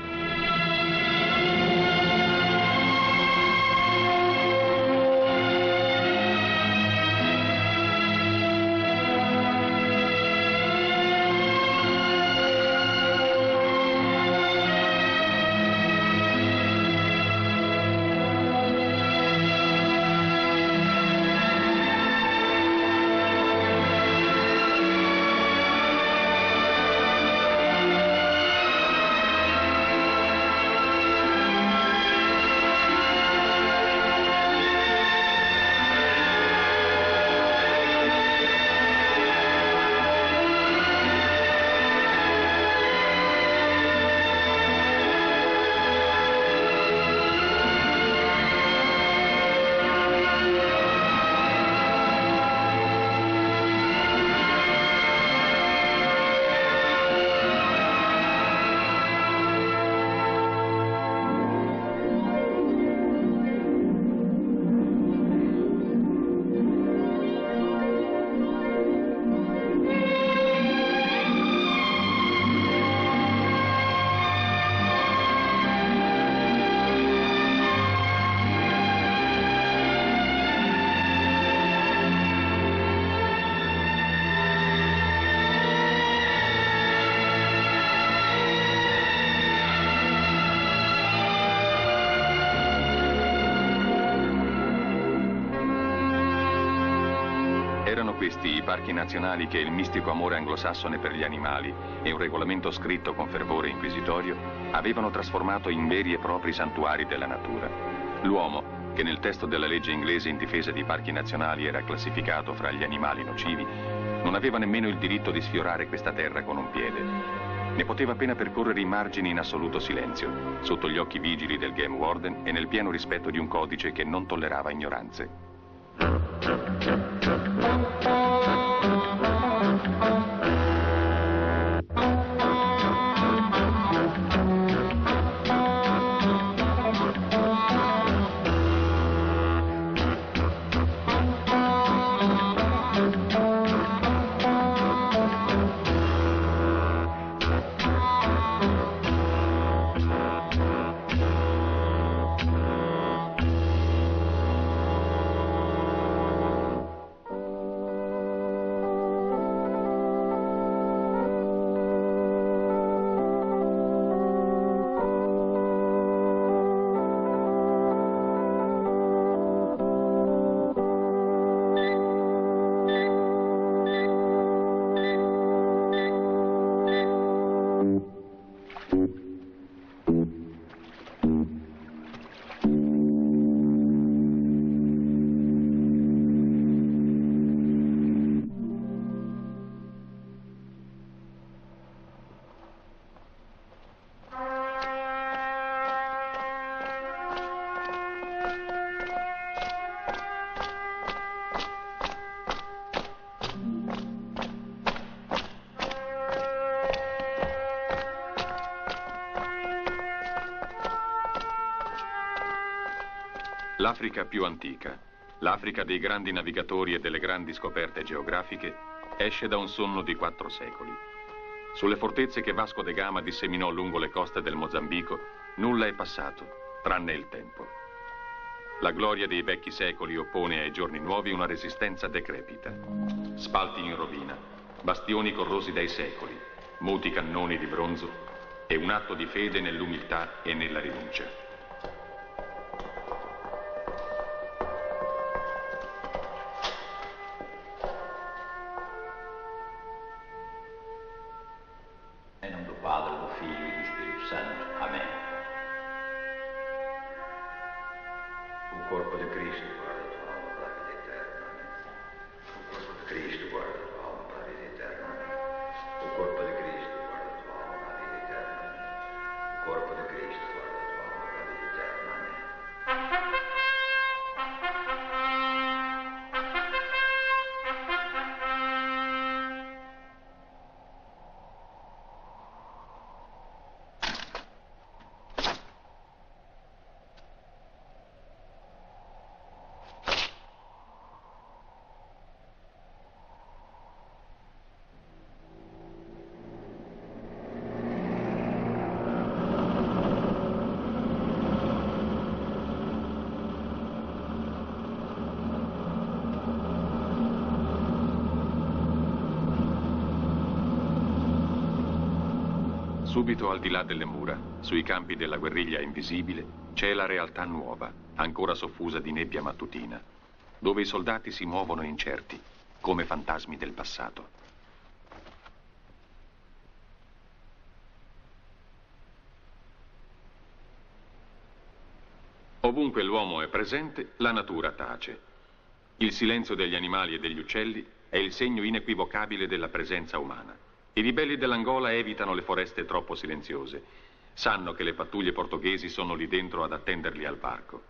A: questi i parchi nazionali che il mistico amore anglosassone per gli animali e un regolamento scritto con fervore inquisitorio avevano trasformato in veri e propri santuari della natura. L'uomo, che nel testo della legge inglese in difesa dei parchi nazionali era classificato fra gli animali nocivi, non aveva nemmeno il diritto di sfiorare questa terra con un piede. Ne poteva appena percorrere i margini in assoluto silenzio, sotto gli occhi vigili del Game Warden e nel pieno rispetto di un codice che non tollerava ignoranze. L'Africa più antica, l'Africa dei grandi navigatori e delle grandi scoperte geografiche, esce da un sonno di quattro secoli. Sulle fortezze che Vasco da Gama disseminò lungo le coste del Mozambico, nulla è passato, tranne il tempo. La gloria dei vecchi secoli oppone ai giorni nuovi una resistenza decrepita. Spalti in rovina, bastioni corrosi dai secoli, muti cannoni di bronzo e un atto di fede nell'umiltà e nella rinuncia. Subito al di là delle mura, sui campi della guerriglia invisibile, c'è la realtà nuova, ancora soffusa di nebbia mattutina, dove i soldati si muovono incerti, come fantasmi del passato. Ovunque l'uomo è presente, la natura tace. Il silenzio degli animali e degli uccelli è il segno inequivocabile della presenza umana. I ribelli dell'Angola evitano le foreste troppo silenziose. Sanno che le pattuglie portoghesi sono lì dentro ad attenderli al varco.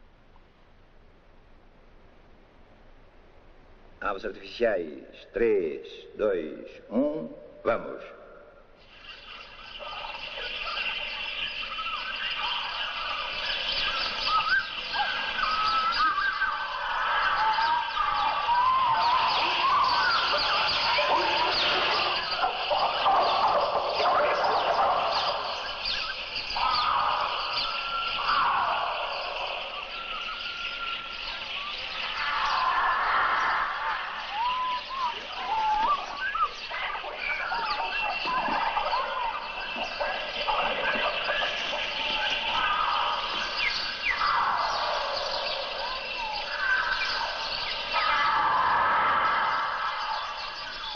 S: Aves artificiais, três, dois, um, vamos.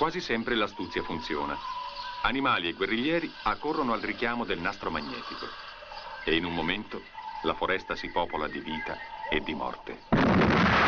A: Quasi sempre l'astuzia funziona. Animali e guerriglieri accorrono al richiamo del nastro magnetico. E in un momento la foresta si popola di vita e di morte.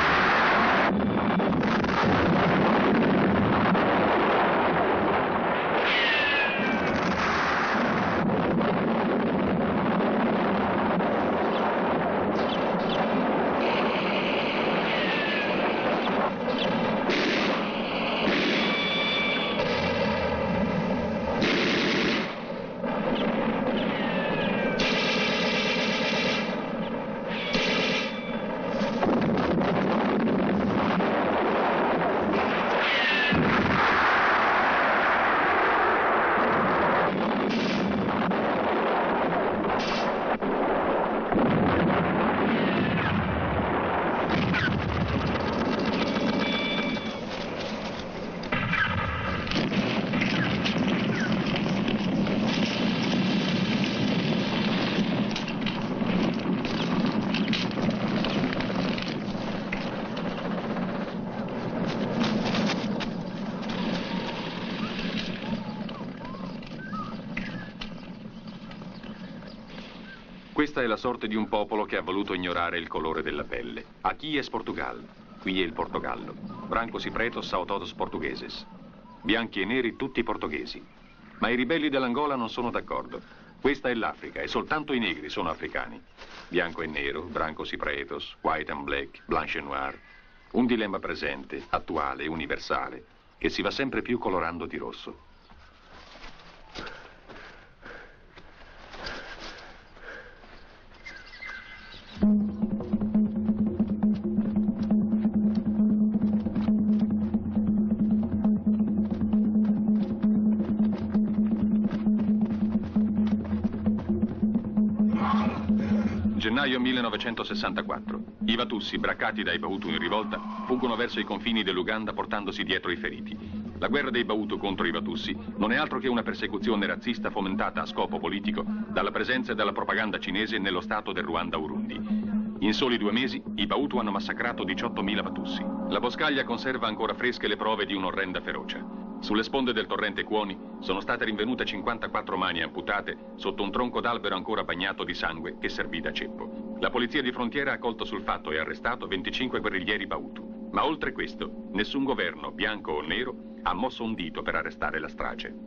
A: Questa è la sorte di un popolo che ha voluto ignorare il colore della pelle. Aquí es Portugal, qui è il Portogallo. Brancos y pretos são todos portugueses. Bianchi e neri tutti portoghesi. Ma i ribelli dell'Angola non sono d'accordo. Questa è l'Africa e soltanto i negri sono africani. Bianco e nero, brancos y pretos, white and black, blanche et noir. Un dilemma presente, attuale, universale, che si va sempre più colorando di rosso. Gennaio millenovecentosessantaquattro. I Watussi, braccati dai Bautu in rivolta, fuggono verso i confini dell'Uganda portandosi dietro i feriti. La guerra dei Bautu contro i Watussi non è altro che una persecuzione razzista fomentata a scopo politico dalla presenza e dalla propaganda cinese nello stato del Ruanda-Urundi. In soli due mesi i Bautu hanno massacrato diciottomila Watussi. La boscaglia conserva ancora fresche le prove di un'orrenda ferocia. Sulle sponde del torrente Cuoni sono state rinvenute cinquantaquattro mani amputate sotto un tronco d'albero ancora bagnato di sangue che servì da ceppo. La polizia di frontiera ha colto sul fatto e arrestato venticinque guerriglieri Bautu. Ma oltre questo, nessun governo, bianco o nero, ha mosso un dito per arrestare la strage.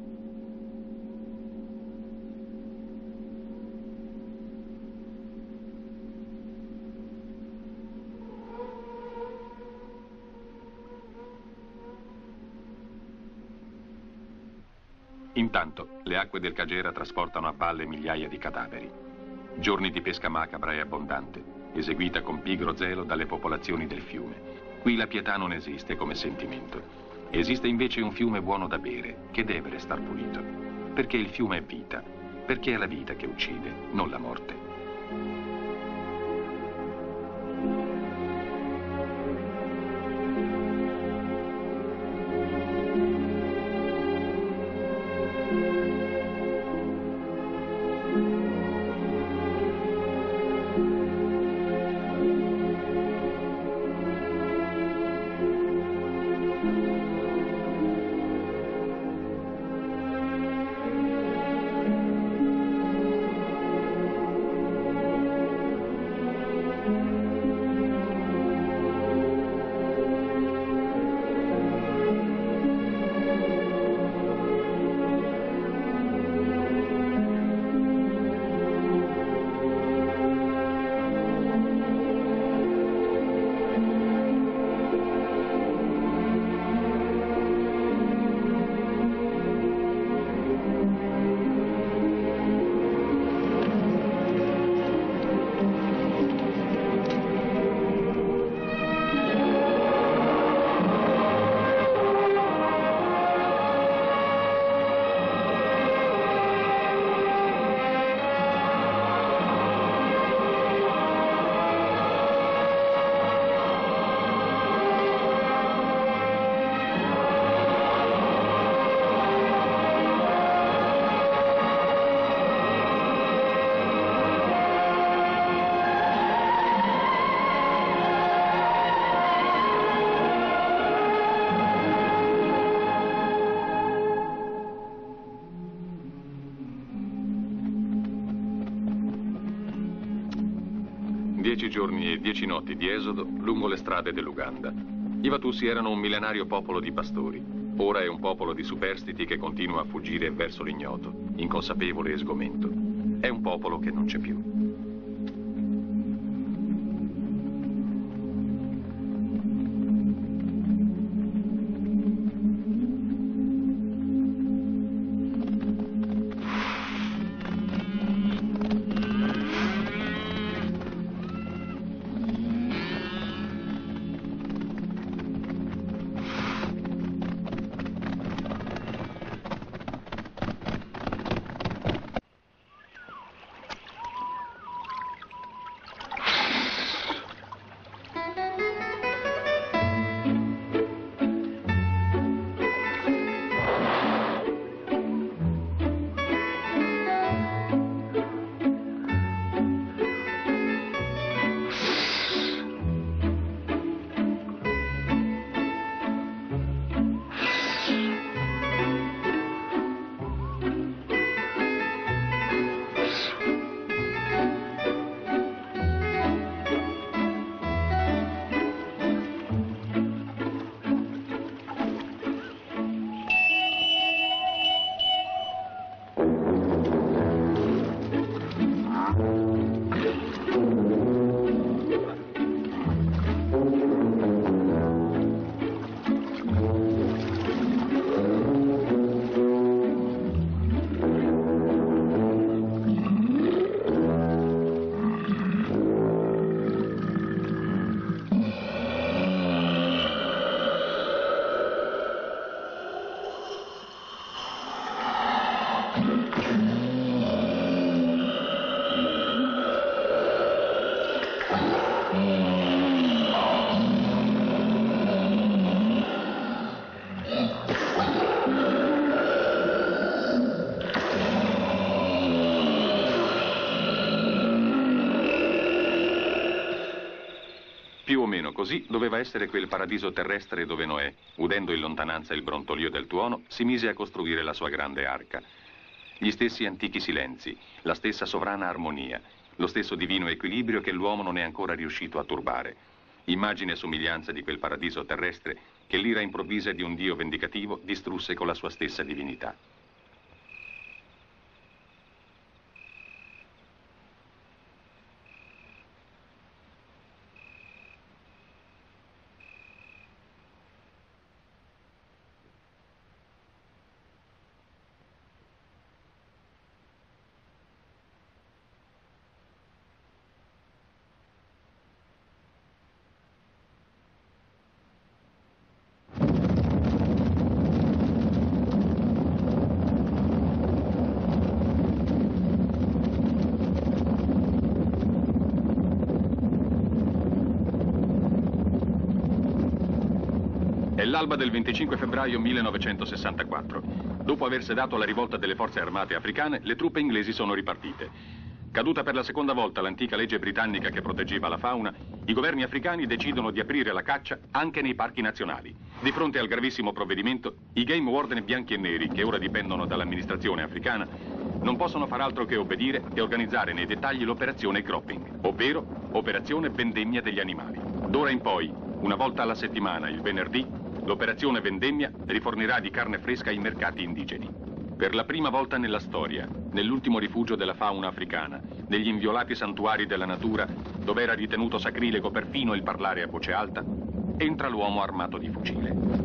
A: Intanto, le acque del Kagera trasportano a valle migliaia di cadaveri. Giorni di pesca macabra e abbondante, eseguita con pigro zelo dalle popolazioni del fiume. Qui la pietà non esiste come sentimento. Esiste invece un fiume buono da bere, che deve restar pulito. Perché il fiume è vita, perché è la vita che uccide, non la morte. Dieci giorni e dieci notti di esodo lungo le strade dell'Uganda. I Watussi erano un millenario popolo di pastori. Ora è un popolo di superstiti che continua a fuggire verso l'ignoto, inconsapevole e sgomento. È un popolo che non c'è più. Più o meno così doveva essere quel paradiso terrestre dove Noè, udendo in lontananza il brontolio del tuono, si mise a costruire la sua grande arca. Gli stessi antichi silenzi, la stessa sovrana armonia, lo stesso divino equilibrio che l'uomo non è ancora riuscito a turbare. Immagine e somiglianza di quel paradiso terrestre che l'ira improvvisa di un Dio vendicativo distrusse con la sua stessa divinità. È l'alba del venticinque febbraio millenovecentosessantaquattro. Dopo aver sedato la rivolta delle forze armate africane, le truppe inglesi sono ripartite. Caduta per la seconda volta l'antica legge britannica che proteggeva la fauna, i governi africani decidono di aprire la caccia anche nei parchi nazionali. Di fronte al gravissimo provvedimento, i game warden bianchi e neri, che ora dipendono dall'amministrazione africana, non possono far altro che obbedire e organizzare nei dettagli l'operazione cropping, ovvero operazione vendemmia degli animali. D'ora in poi, una volta alla settimana, il venerdì, l'operazione vendemmia rifornirà di carne fresca ai mercati indigeni. Per la prima volta nella storia, nell'ultimo rifugio della fauna africana, negli inviolati santuari della natura, dove era ritenuto sacrilego perfino il parlare a voce alta, entra l'uomo armato di fucile.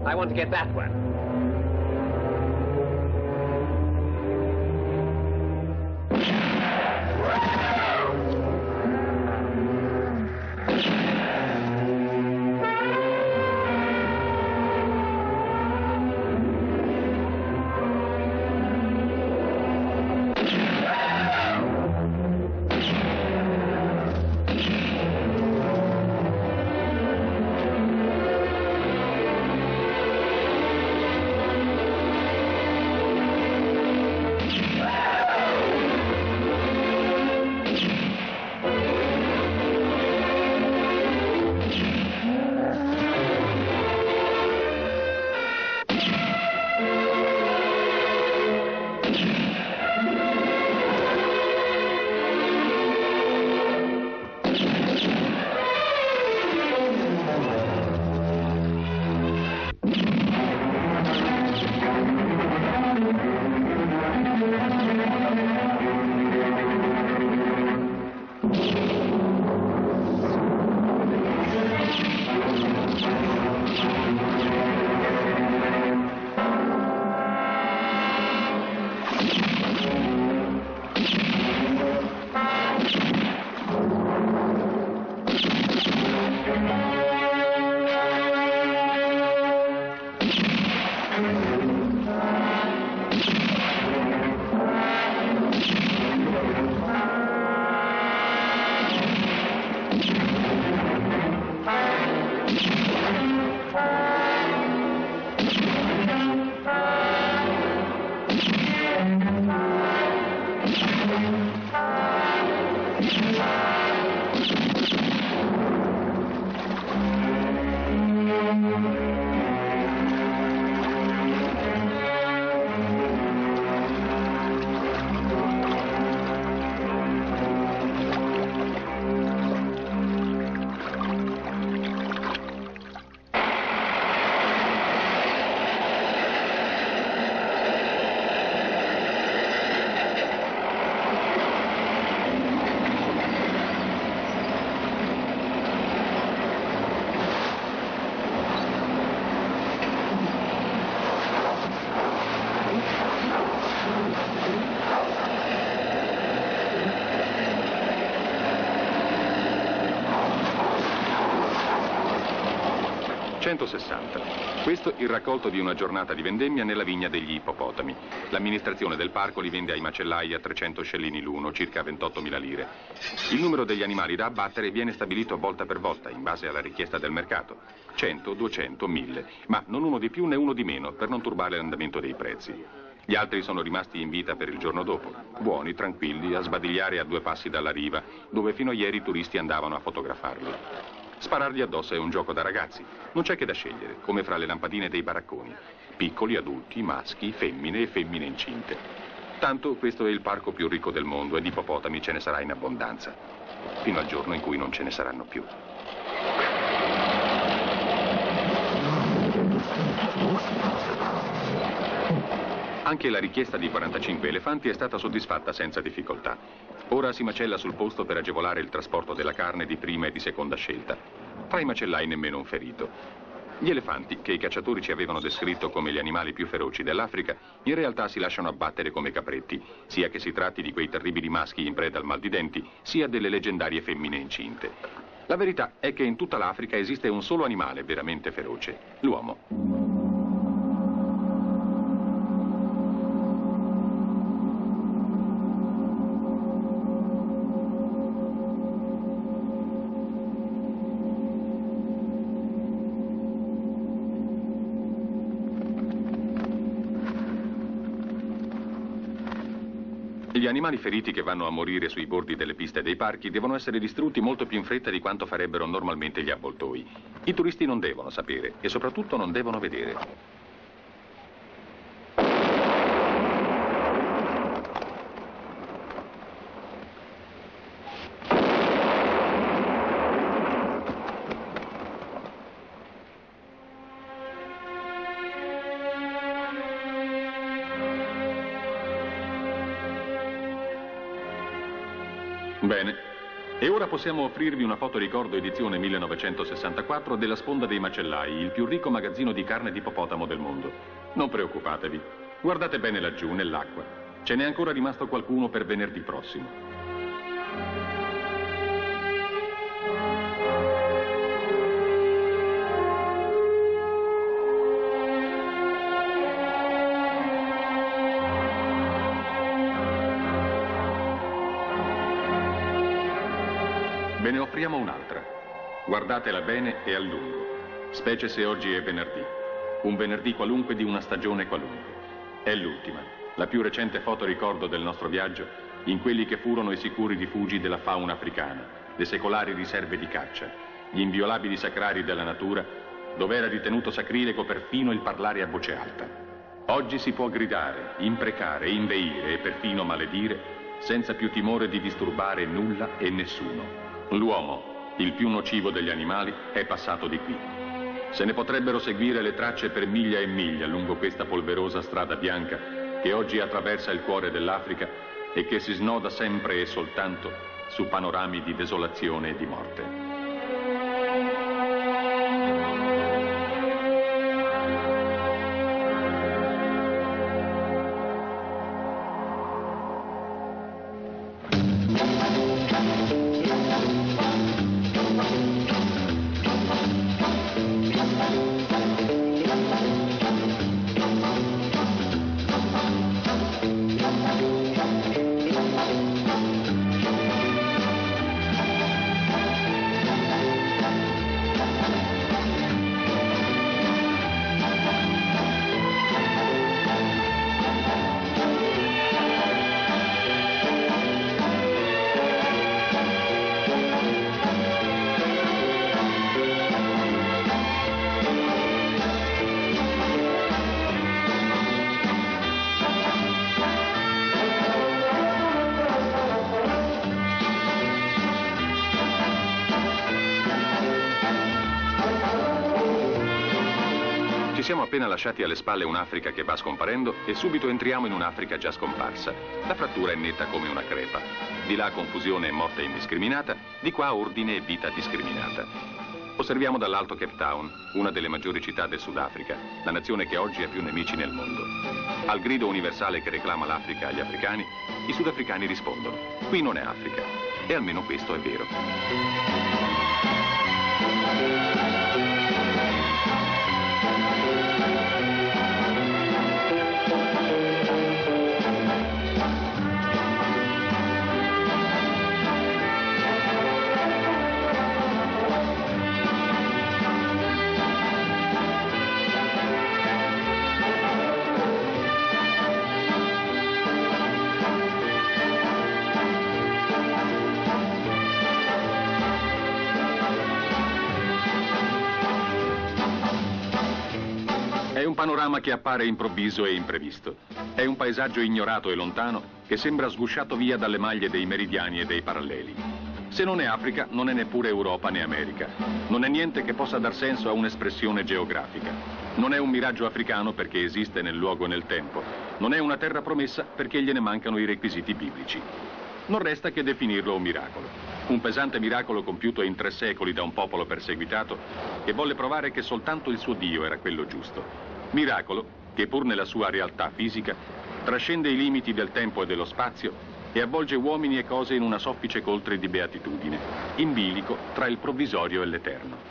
Q: I want to get that one.
A: centosessanta. Questo il raccolto di una giornata di vendemmia nella vigna degli ippopotami. L'amministrazione del parco li vende ai macellai a trecento scellini l'uno, circa ventottomila lire. Il numero degli animali da abbattere viene stabilito volta per volta, in base alla richiesta del mercato. cento, duecento, mille, ma non uno di più né uno di meno, per non turbare l'andamento dei prezzi. Gli altri sono rimasti in vita per il giorno dopo, buoni, tranquilli, a sbadigliare a due passi dalla riva, dove fino a ieri i turisti andavano a fotografarli. Sparargli addosso è un gioco da ragazzi, non c'è che da scegliere, come fra le lampadine dei baracconi. Piccoli, adulti, maschi, femmine e femmine incinte. Tanto questo è il parco più ricco del mondo e di ippopotami ce ne sarà in abbondanza, fino al giorno in cui non ce ne saranno più. Anche la richiesta di quarantacinque elefanti è stata soddisfatta senza difficoltà. Ora si macella sul posto per agevolare il trasporto della carne di prima e di seconda scelta. Tra i macellai nemmeno un ferito. Gli elefanti, che i cacciatori ci avevano descritto come gli animali più feroci dell'Africa, in realtà si lasciano abbattere come capretti, sia che si tratti di quei terribili maschi in preda al mal di denti, sia delle leggendarie femmine incinte. La verità è che in tutta l'Africa esiste un solo animale veramente feroce, l'uomo. Gli animali feriti che vanno a morire sui bordi delle piste dei parchi devono essere distrutti molto più in fretta di quanto farebbero normalmente gli avvoltoi. I turisti non devono sapere e soprattutto non devono vedere. Bene, E ora possiamo offrirvi una fotoricordo edizione millenovecentosessantaquattro della Sponda dei Macellai, il più ricco magazzino di carne di ippopotamo del mondo. Non preoccupatevi, guardate bene laggiù, nell'acqua. Ce n'è ancora rimasto qualcuno per venerdì prossimo. Ve ne offriamo un'altra. Guardatela bene e a lungo, specie se oggi è venerdì. Un venerdì qualunque di una stagione qualunque. È l'ultima, la più recente fotoricordo del nostro viaggio in quelli che furono i sicuri rifugi della fauna africana, le secolari riserve di caccia, gli inviolabili sacrari della natura, dove era ritenuto sacrilego perfino il parlare a voce alta. Oggi si può gridare, imprecare, inveire e perfino maledire senza più timore di disturbare nulla e nessuno. L'uomo, il più nocivo degli animali, è passato di qui. Se ne potrebbero seguire le tracce per miglia e miglia lungo questa polverosa strada bianca che oggi attraversa il cuore dell'Africa e che si snoda sempre e soltanto su panorami di desolazione e di morte. Ci siamo appena lasciati alle spalle un'Africa che va scomparendo e subito entriamo in un'Africa già scomparsa. La frattura è netta come una crepa. Di là confusione e morte indiscriminata, di qua ordine e vita discriminata. Osserviamo dall'alto Cape Town, una delle maggiori città del Sudafrica, la nazione che oggi ha più nemici nel mondo. Al grido universale che reclama l'Africa agli africani, i sudafricani rispondono: qui non è Africa. E almeno questo è vero. È un panorama che appare improvviso e imprevisto. È un paesaggio ignorato e lontano che sembra sgusciato via dalle maglie dei meridiani e dei paralleli. Se non è Africa, non è neppure Europa né America. Non è niente che possa dar senso a un'espressione geografica. Non è un miraggio africano perché esiste nel luogo e nel tempo. Non è una terra promessa perché gliene mancano i requisiti biblici. Non resta che definirlo un miracolo. Un pesante miracolo compiuto in tre secoli da un popolo perseguitato che volle provare che soltanto il suo Dio era quello giusto. Miracolo che, pur nella sua realtà fisica, trascende i limiti del tempo e dello spazio e avvolge uomini e cose in una soffice coltre di beatitudine, in bilico tra il provvisorio e l'eterno.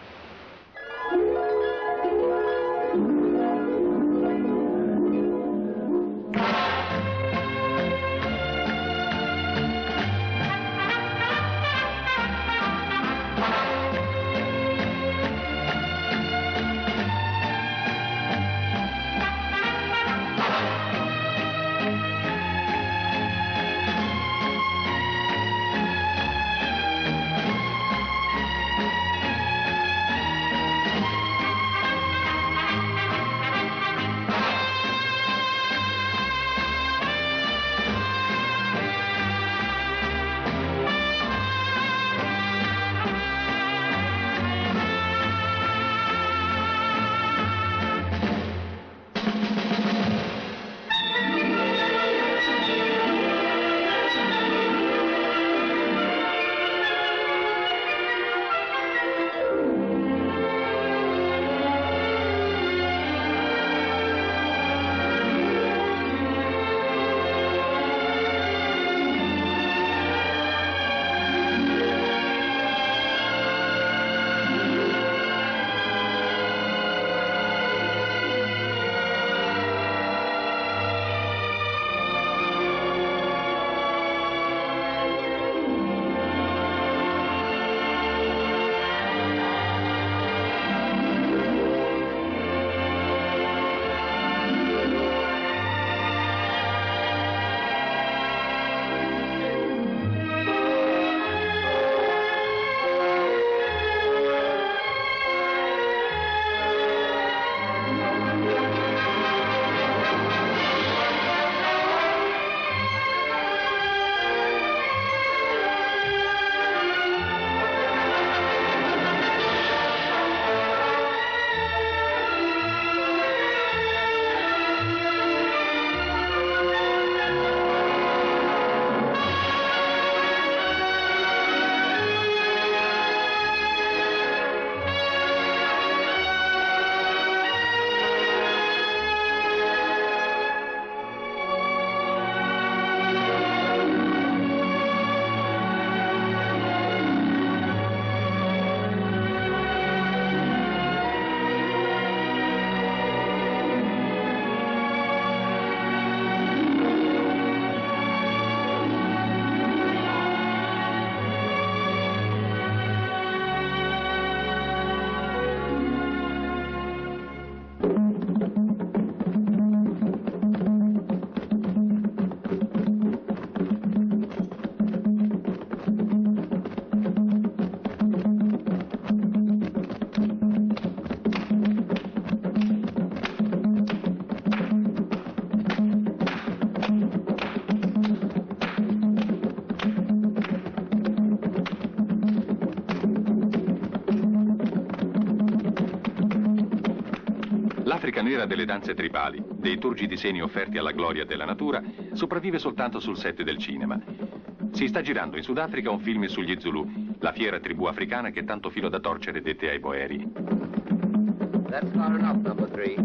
A: L'Africa nera delle danze tribali, dei turgidi seni offerti alla gloria della natura, sopravvive soltanto sul set del cinema. Si sta girando in Sudafrica un film sugli Zulu, la fiera tribù africana che tanto filo da torcere dette ai boeri.
K: That's far enough, number three.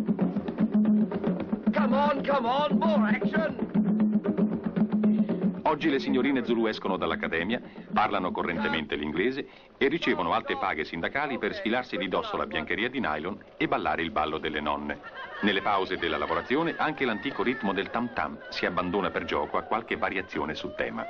K: Come on, come on, more action!
A: Oggi le signorine Zulu escono dall'accademia, parlano correntemente l'inglese e ricevono alte paghe sindacali per sfilarsi di dosso la biancheria di nylon e ballare il ballo delle nonne. Nelle pause della lavorazione anche l'antico ritmo del tam tam si abbandona per gioco a qualche variazione su tema.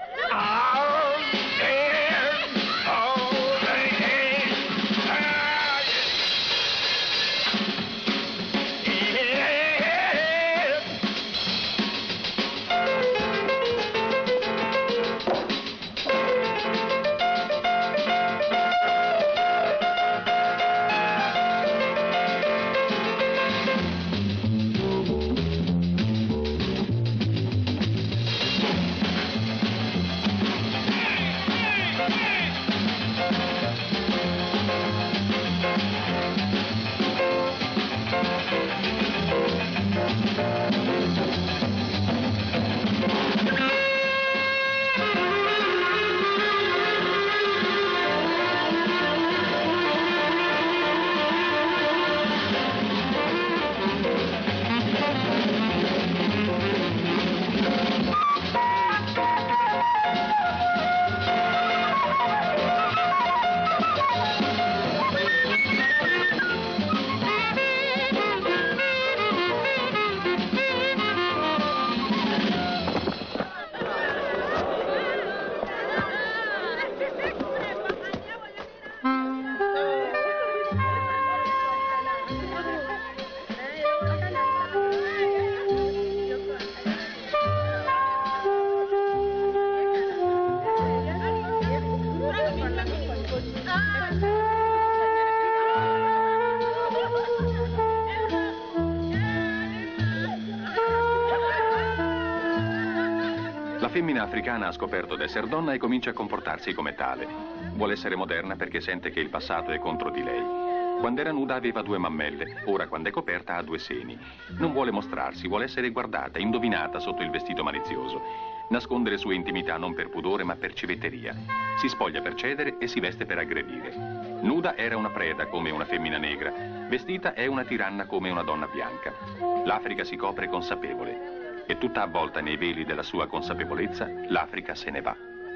A: La femmina africana ha scoperto d'essere donna e comincia a comportarsi come tale. Vuole essere moderna perché sente che il passato è contro di lei. Quando era nuda aveva due mammelle, ora quando è coperta ha due seni. Non vuole mostrarsi, vuole essere guardata, indovinata sotto il vestito malizioso. Nasconde le sue intimità non per pudore ma per civetteria. Si spoglia per cedere e si veste per aggredire. Nuda era una preda come una femmina negra, vestita è una tiranna come una donna bianca. L'Africa si copre consapevole. E tutta avvolta nei veli della sua consapevolezza, l'Africa se ne va.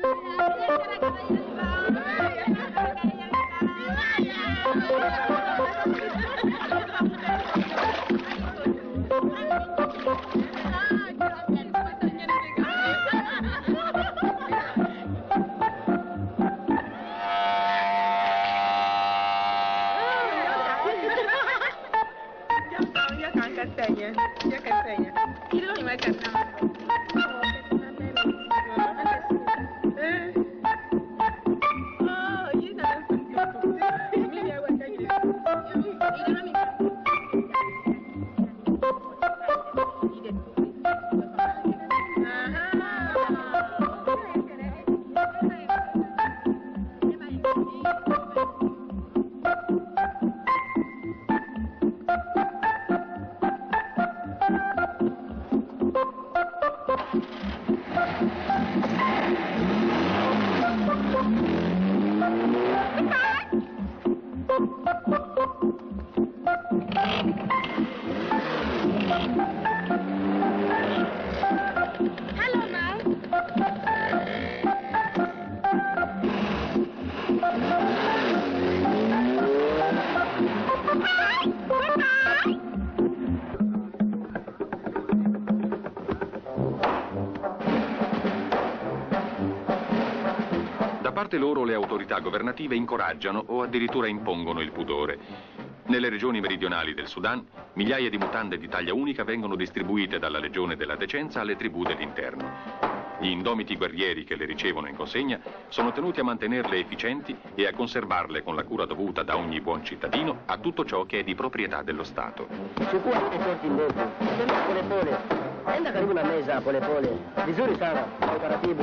A: Da parte loro le autorità governative incoraggiano o addirittura impongono il pudore. Nelle regioni meridionali del Sudan, migliaia di mutande di taglia unica vengono distribuite dalla Legione della Decenza alle tribù dell'interno. Gli indomiti guerrieri che le ricevono in consegna sono tenuti a mantenerle efficienti e a conservarle con la cura dovuta da ogni buon cittadino a tutto ciò che è di proprietà dello Stato.
E: Chukua ile shorti ndefu, tembea polepole, enda karibu na meza polepole, vizuri sana, kwa utaratibu.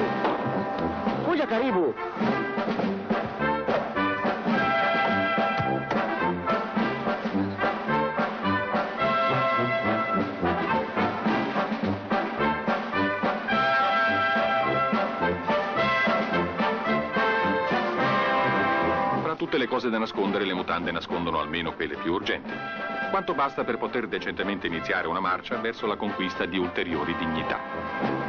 E: Kuja karibu.
A: tutte le cose da nascondere, le mutande nascondono almeno quelle più urgenti. Quanto basta per poter decentemente iniziare una marcia verso la conquista di ulteriori dignità.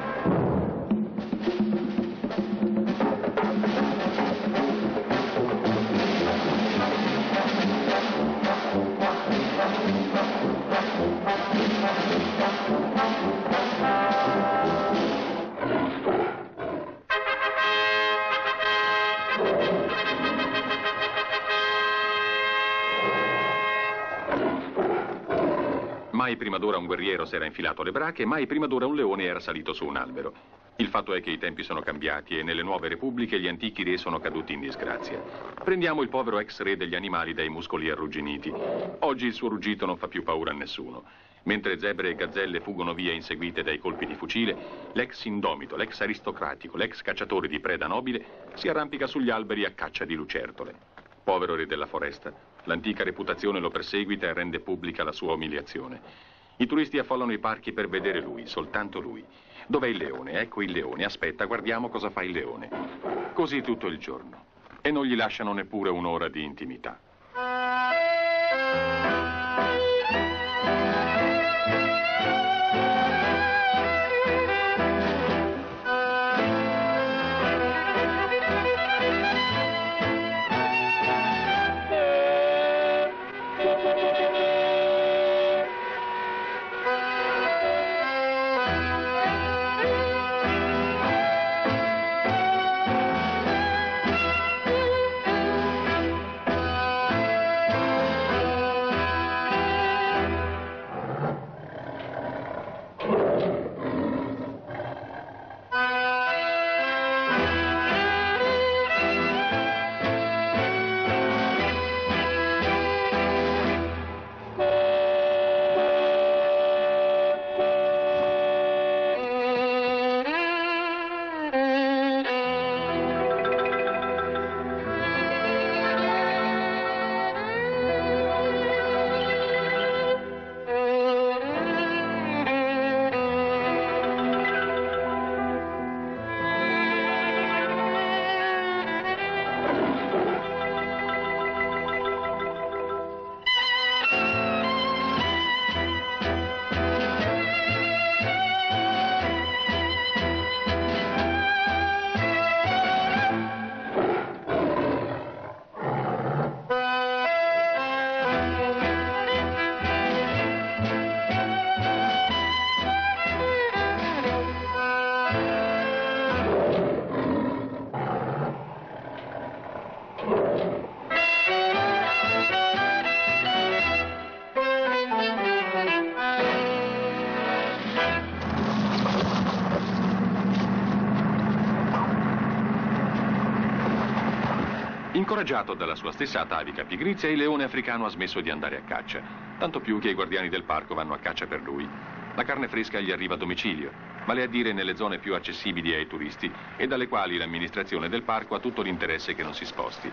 A: Mai prima d'ora un guerriero si era infilato le brache, mai prima d'ora un leone era salito su un albero. Il fatto è che i tempi sono cambiati e nelle nuove repubbliche gli antichi re sono caduti in disgrazia. Prendiamo il povero ex re degli animali dai muscoli arrugginiti. Oggi il suo ruggito non fa più paura a nessuno. Mentre zebre e gazzelle fuggono via inseguite dai colpi di fucile, l'ex indomito, l'ex aristocratico, l'ex cacciatore di preda nobile si arrampica sugli alberi a caccia di lucertole. Povero re della foresta, l'antica reputazione lo perseguita e rende pubblica la sua umiliazione. I turisti affollano i parchi per vedere lui, soltanto lui. Dov'è il leone? Ecco il leone. Aspetta, guardiamo cosa fa il leone. Così tutto il giorno. E non gli lasciano neppure un'ora di intimità. Incoraggiato dalla sua stessa atavica pigrizia, il leone africano ha smesso di andare a caccia, tanto più che i guardiani del parco vanno a caccia per lui. La carne fresca gli arriva a domicilio, vale a dire nelle zone più accessibili ai turisti e dalle quali l'amministrazione del parco ha tutto l'interesse che non si sposti.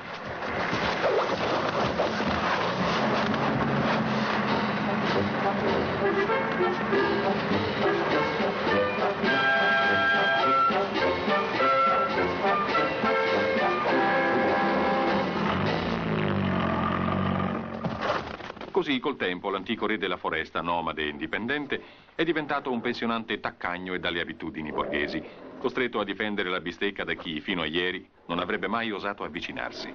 A: Così, col tempo, l'antico re della foresta, nomade e indipendente, è diventato un pensionante taccagno e dalle abitudini borghesi, costretto a difendere la bistecca da chi, fino a ieri, non avrebbe mai osato avvicinarsi.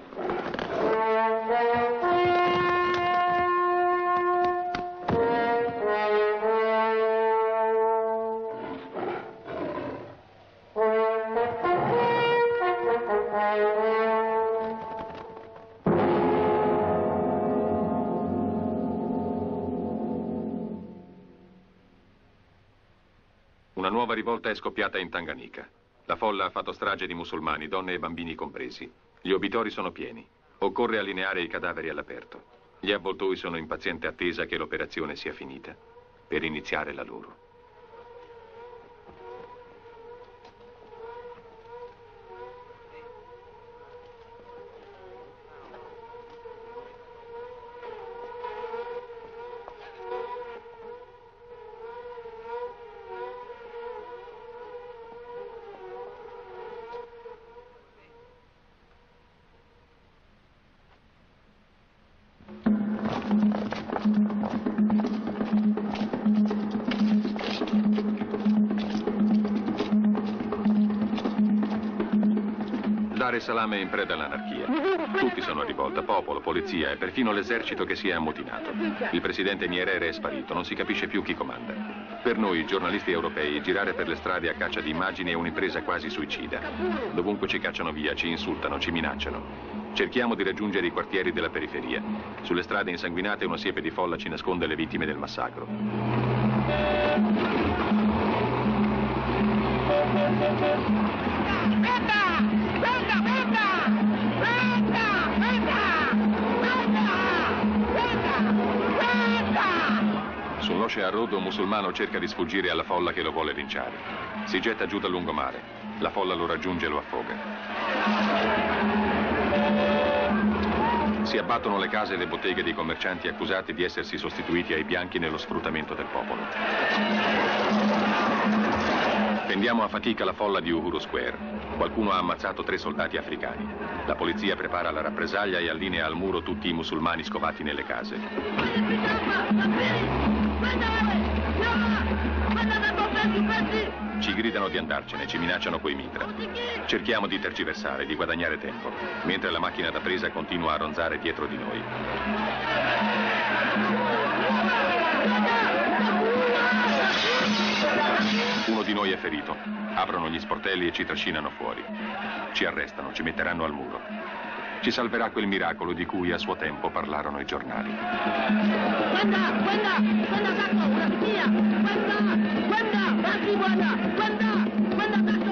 A: Una nuova rivolta è scoppiata in Tanganyika. La folla ha fatto strage di musulmani, donne e bambini compresi. Gli obitori sono pieni. Occorre allineare i cadaveri all'aperto. Gli avvoltoi sono in paziente attesa che l'operazione sia finita, per iniziare la loro. Dar es Salaam è in preda all'anarchia. Tutti sono a rivolta, popolo, polizia e perfino l'esercito che si è ammutinato. Il presidente Nyerere è sparito, non si capisce più chi comanda. Per noi, giornalisti europei, girare per le strade a caccia di immagini è un'impresa quasi suicida. Dovunque ci cacciano via, ci insultano, ci minacciano. Cerchiamo di raggiungere i quartieri della periferia. Sulle strade insanguinate una siepe di folla ci nasconde le vittime del massacro. Sul Noce Road un musulmano cerca di sfuggire alla folla che lo vuole linciare. Si getta giù dal lungomare. La folla lo raggiunge e lo affoga. Si abbattono le case e le botteghe dei commercianti accusati di essersi sostituiti ai bianchi nello sfruttamento del popolo. Fendiamo a fatica la folla di Uhuru Square. Qualcuno ha ammazzato tre soldati africani. La polizia prepara la rappresaglia e allinea al muro tutti i musulmani scovati nelle case. Ci gridano di andarcene, ci minacciano coi mitra. Cerchiamo di tergiversare, di guadagnare tempo, mentre la macchina da presa continua a ronzare dietro di noi. Uno di noi è ferito. Aprono gli sportelli e ci trascinano fuori. Ci arrestano, ci metteranno al muro. Ci salverà quel miracolo di cui a suo tempo parlarono i giornali.
B: Guarda, guarda, guarda Sacco, una spia! Guarda, guarda, Bassi, guarda, guarda, guarda Sacco!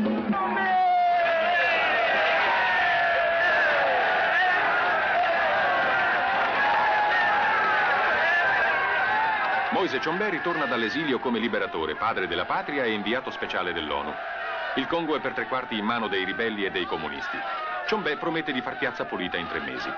A: Moise Tshombe torna dall'esilio come liberatore, padre della patria e inviato speciale dell'ONU. Il Congo è per tre quarti in mano dei ribelli e dei comunisti. Tshombe promette di far piazza pulita in tre mesi.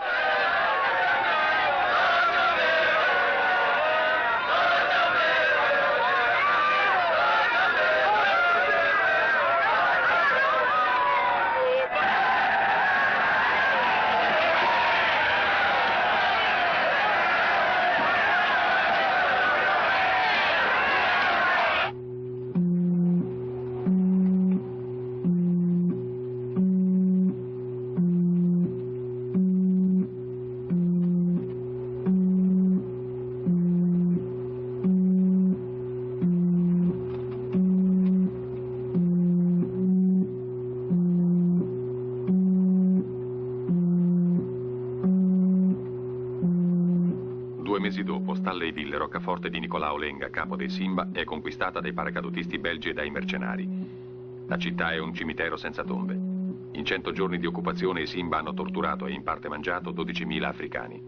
A: Mesi dopo, Stanleyville, roccaforte di Nicolao Lenga, capo dei Simba, è conquistata dai paracadutisti belgi e dai mercenari. La città è un cimitero senza tombe. In cento giorni di occupazione i Simba hanno torturato e in parte mangiato dodicimila africani.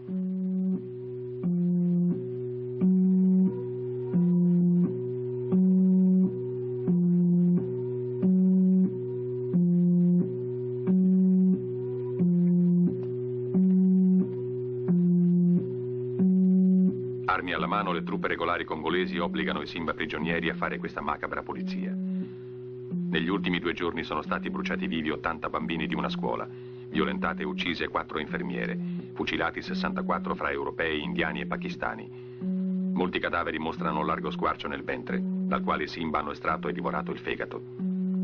A: Armi alla mano, le truppe regolari congolesi obbligano i Simba prigionieri a fare questa macabra pulizia. Negli ultimi due giorni sono stati bruciati vivi ottanta bambini di una scuola, violentate e uccise quattro infermiere, fucilati sessantaquattro fra europei, indiani e pakistani. Molti cadaveri mostrano un largo squarcio nel ventre, dal quale i Simba hanno estratto e divorato il fegato.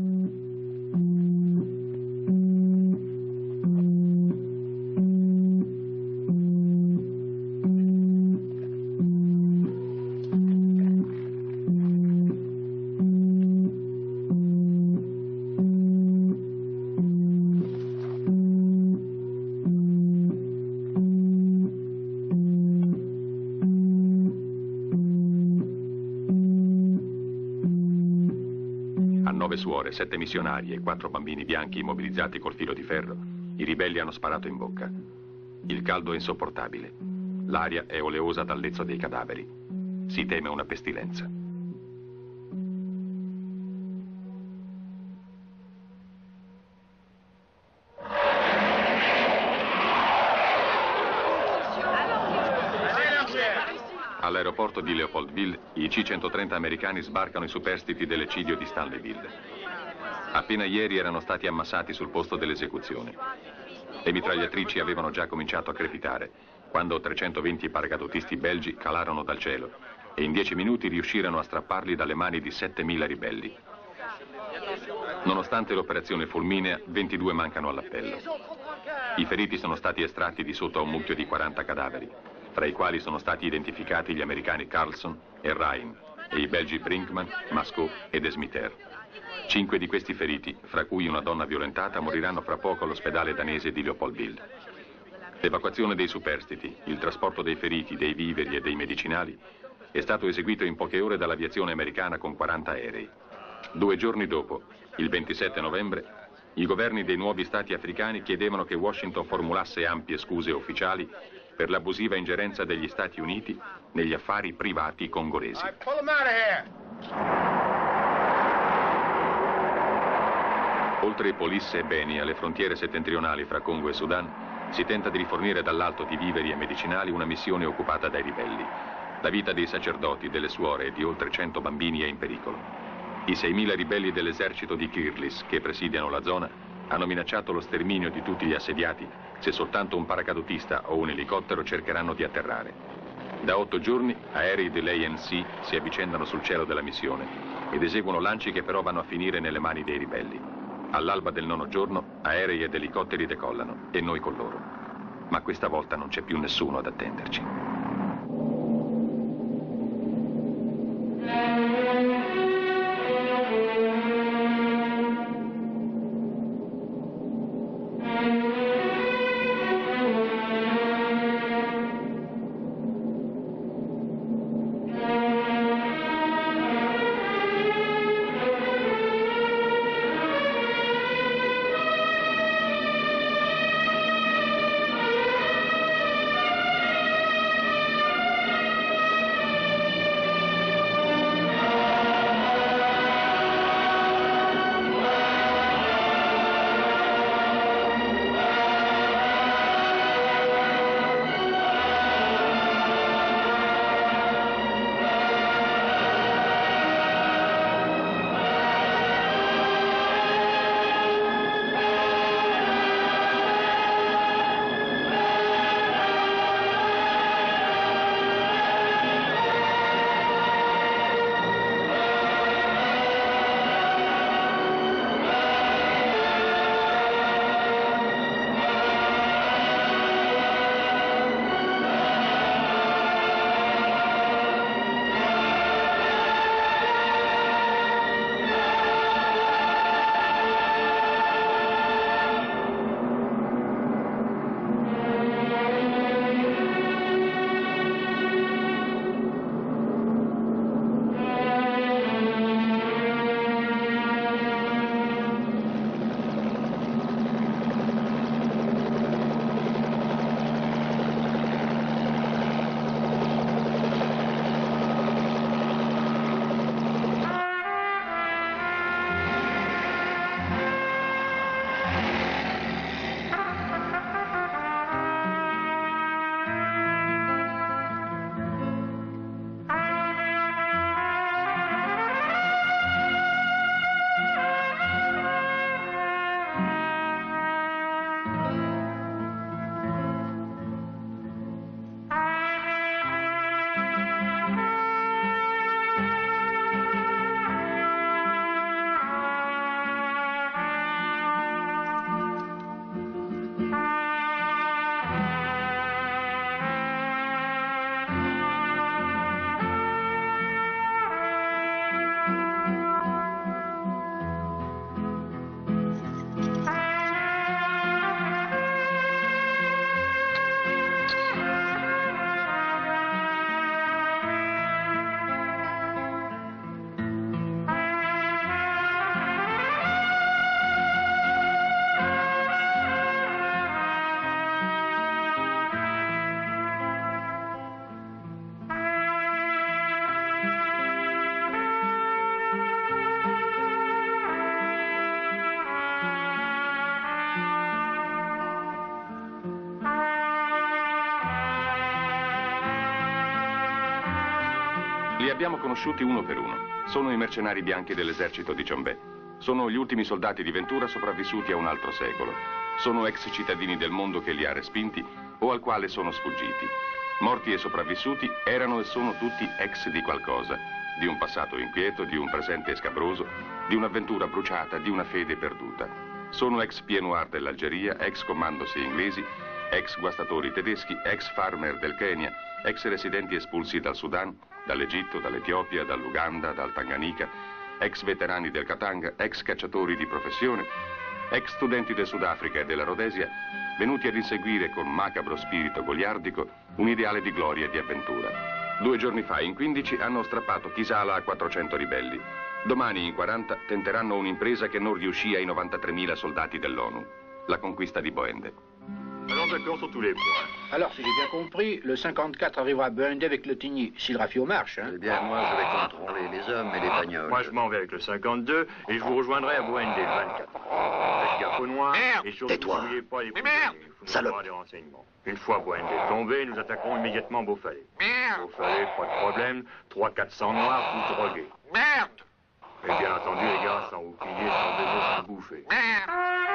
A: Nove suore, sette missionari e quattro bambini bianchi immobilizzati col filo di ferro, i ribelli hanno sparato in bocca. Il caldo è insopportabile. L'aria è oleosa dal lezzo dei cadaveri. Si teme una pestilenza. All'aeroporto di Leopoldville, i C centotrenta americani sbarcano i superstiti dell'eccidio di Stanleyville. Appena ieri erano stati ammassati sul posto dell'esecuzione. Le mitragliatrici avevano già cominciato a crepitare, quando trecentoventi paracadutisti belgi calarono dal cielo e in dieci minuti riuscirono a strapparli dalle mani di settemila ribelli. Nonostante l'operazione fulminea, ventidue mancano all'appello. I feriti sono stati estratti di sotto a un mucchio di quaranta cadaveri, fra i quali sono stati identificati gli americani Carlson e Ryan e i belgi Brinkman, Mascot e Desmiter. Cinque di questi feriti, fra cui una donna violentata, moriranno fra poco all'ospedale danese di Leopoldville. L'evacuazione dei superstiti, il trasporto dei feriti, dei viveri e dei medicinali è stato eseguito in poche ore dall'aviazione americana con quaranta aerei. Due giorni dopo, il ventisette novembre, i governi dei nuovi stati africani chiedevano che Washington formulasse ampie scuse ufficiali per l'abusiva ingerenza degli Stati Uniti negli affari privati congolesi. Oltre Polisse e Beni, alle frontiere settentrionali fra Congo e Sudan, si tenta di rifornire dall'alto di viveri e medicinali una missione occupata dai ribelli. La vita dei sacerdoti, delle suore e di oltre cento bambini è in pericolo. I seimila ribelli dell'esercito di Kirlis, che presidiano la zona, hanno minacciato lo sterminio di tutti gli assediati se soltanto un paracadutista o un elicottero cercheranno di atterrare. Da otto giorni, aerei dell'A N C si avvicendano sul cielo della missione ed eseguono lanci che però vanno a finire nelle mani dei ribelli. All'alba del nono giorno, aerei ed elicotteri decollano e noi con loro. Ma questa volta non c'è più nessuno ad attenderci. Li abbiamo conosciuti uno per uno. Sono i mercenari bianchi dell'esercito di John Beh. Sono gli ultimi soldati di Ventura sopravvissuti a un altro secolo. Sono ex cittadini del mondo che li ha respinti o al quale sono sfuggiti. Morti e sopravvissuti erano e sono tutti ex di qualcosa di un passato inquieto, di un presente scabroso, di un'avventura bruciata, di una fede perduta. Sono ex pieds noirs dell'Algeria, ex commandos inglesi, ex guastatori tedeschi, ex farmer del Kenya, ex residenti espulsi dal Sudan, dall'Egitto, dall'Etiopia, dall'Uganda, dal Tanganica, ex veterani del Katanga, ex cacciatori di professione, ex studenti del Sudafrica e della Rhodesia, venuti ad inseguire con macabro spirito goliardico un ideale di gloria e di avventura. Due giorni fa, in quindici, hanno strappato Kisala a quattrocento ribelli. Domani, in quaranta, tenteranno un'impresa che non riuscì ai novantatremila soldati dell'ONU, la conquista di Boende.
T: Alors d'accord sur tous les points.
U: Alors, si j'ai bien compris, le cinquante-quatre arrivera à Boende avec le Tigny, s'il Rafio marche, hein?
S: Eh bien, moi, je vais contrôler les hommes et les bagnoles.
T: Moi, je m'en vais avec le cinquante-deux et je vous rejoindrai à Boende le vingt-quatre. Faites gaffe aux noirs.
S: Merde,
T: et surtout,
S: tais-toi.
T: n'oubliez pas les
S: Mais merde,
T: salope. Des renseignements. Une fois Boende tombé, nous attaquerons immédiatement Beaufalais.
S: Merde.
T: Beaufalais, pas de problème. trois cents quatre cents noirs, tous drogués.
S: Merde.
T: Et bien entendu, les gars, sans vous plier, sans baiser, sans bouffer.
S: Merde.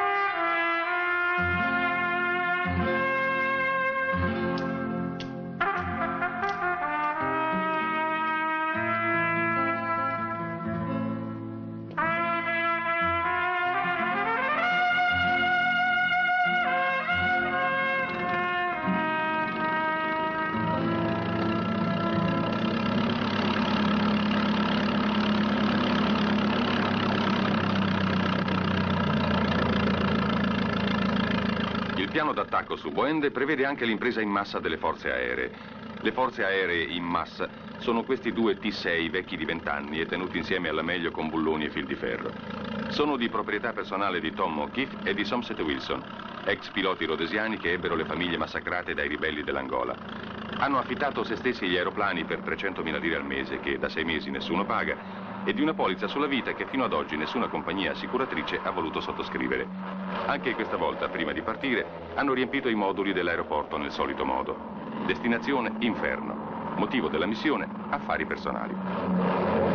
A: Il piano d'attacco su Boende prevede anche l'impresa in massa delle forze aeree. Le forze aeree in massa sono questi due T sei vecchi di vent'anni e tenuti insieme alla meglio con bulloni e fil di ferro. Sono di proprietà personale di Tom O'Keefe e di Somerset Wilson, ex piloti rhodesiani che ebbero le famiglie massacrate dai ribelli dell'Angola. Hanno affittato se stessi gli aeroplani per trecentomila lire al mese, che da sei mesi nessuno paga, e di una polizza sulla vita che fino ad oggi nessuna compagnia assicuratrice ha voluto sottoscrivere. Anche questa volta, prima di partire, hanno riempito i moduli dell'aeroporto nel solito modo. Destinazione inferno. Motivo della missione, affari personali.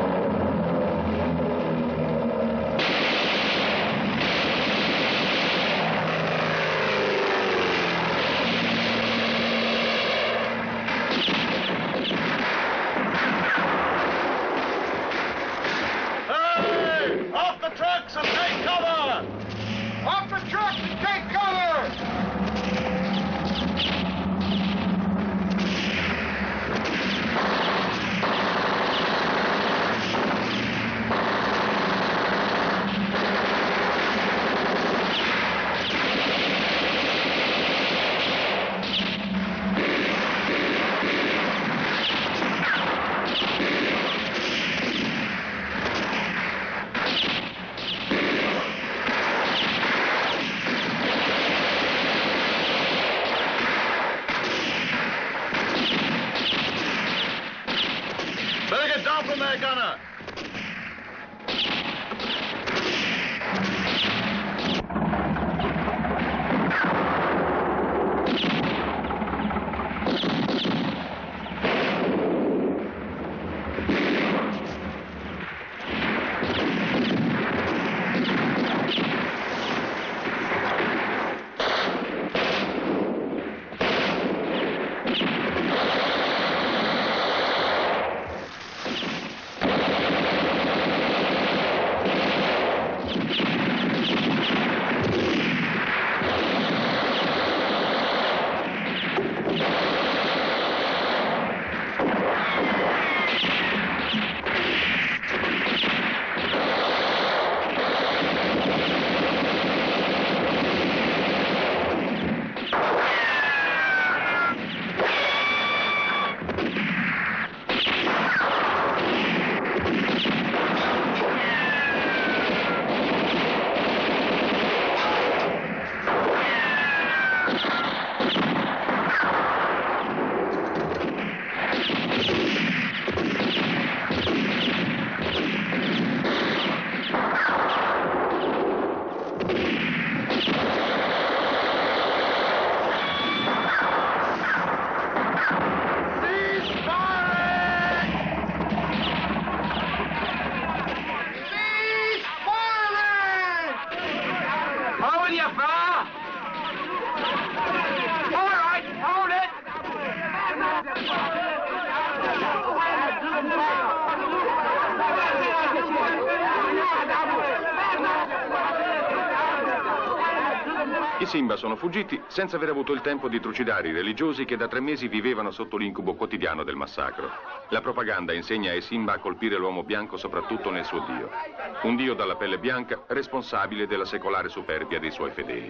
A: Simba sono fuggiti senza aver avuto il tempo di trucidare i religiosi che da tre mesi vivevano sotto l'incubo quotidiano del massacro. La propaganda insegna ai Simba a colpire l'uomo bianco soprattutto nel suo Dio. Un Dio dalla pelle bianca responsabile della secolare superbia dei suoi fedeli.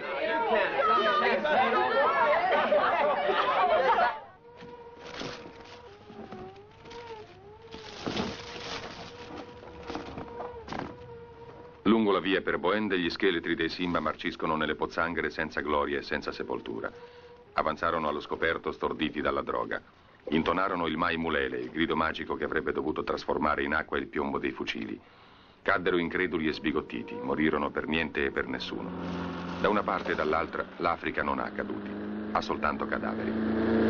A: Lungo la via per Boende gli scheletri dei Simba marciscono nelle pozzanghere senza gloria e senza sepoltura. Avanzarono allo scoperto storditi dalla droga. Intonarono il Mai Mulele, il grido magico che avrebbe dovuto trasformare in acqua il piombo dei fucili. Caddero increduli e sbigottiti, morirono per niente e per nessuno. Da una parte e dall'altra l'Africa non ha caduti, ha soltanto cadaveri.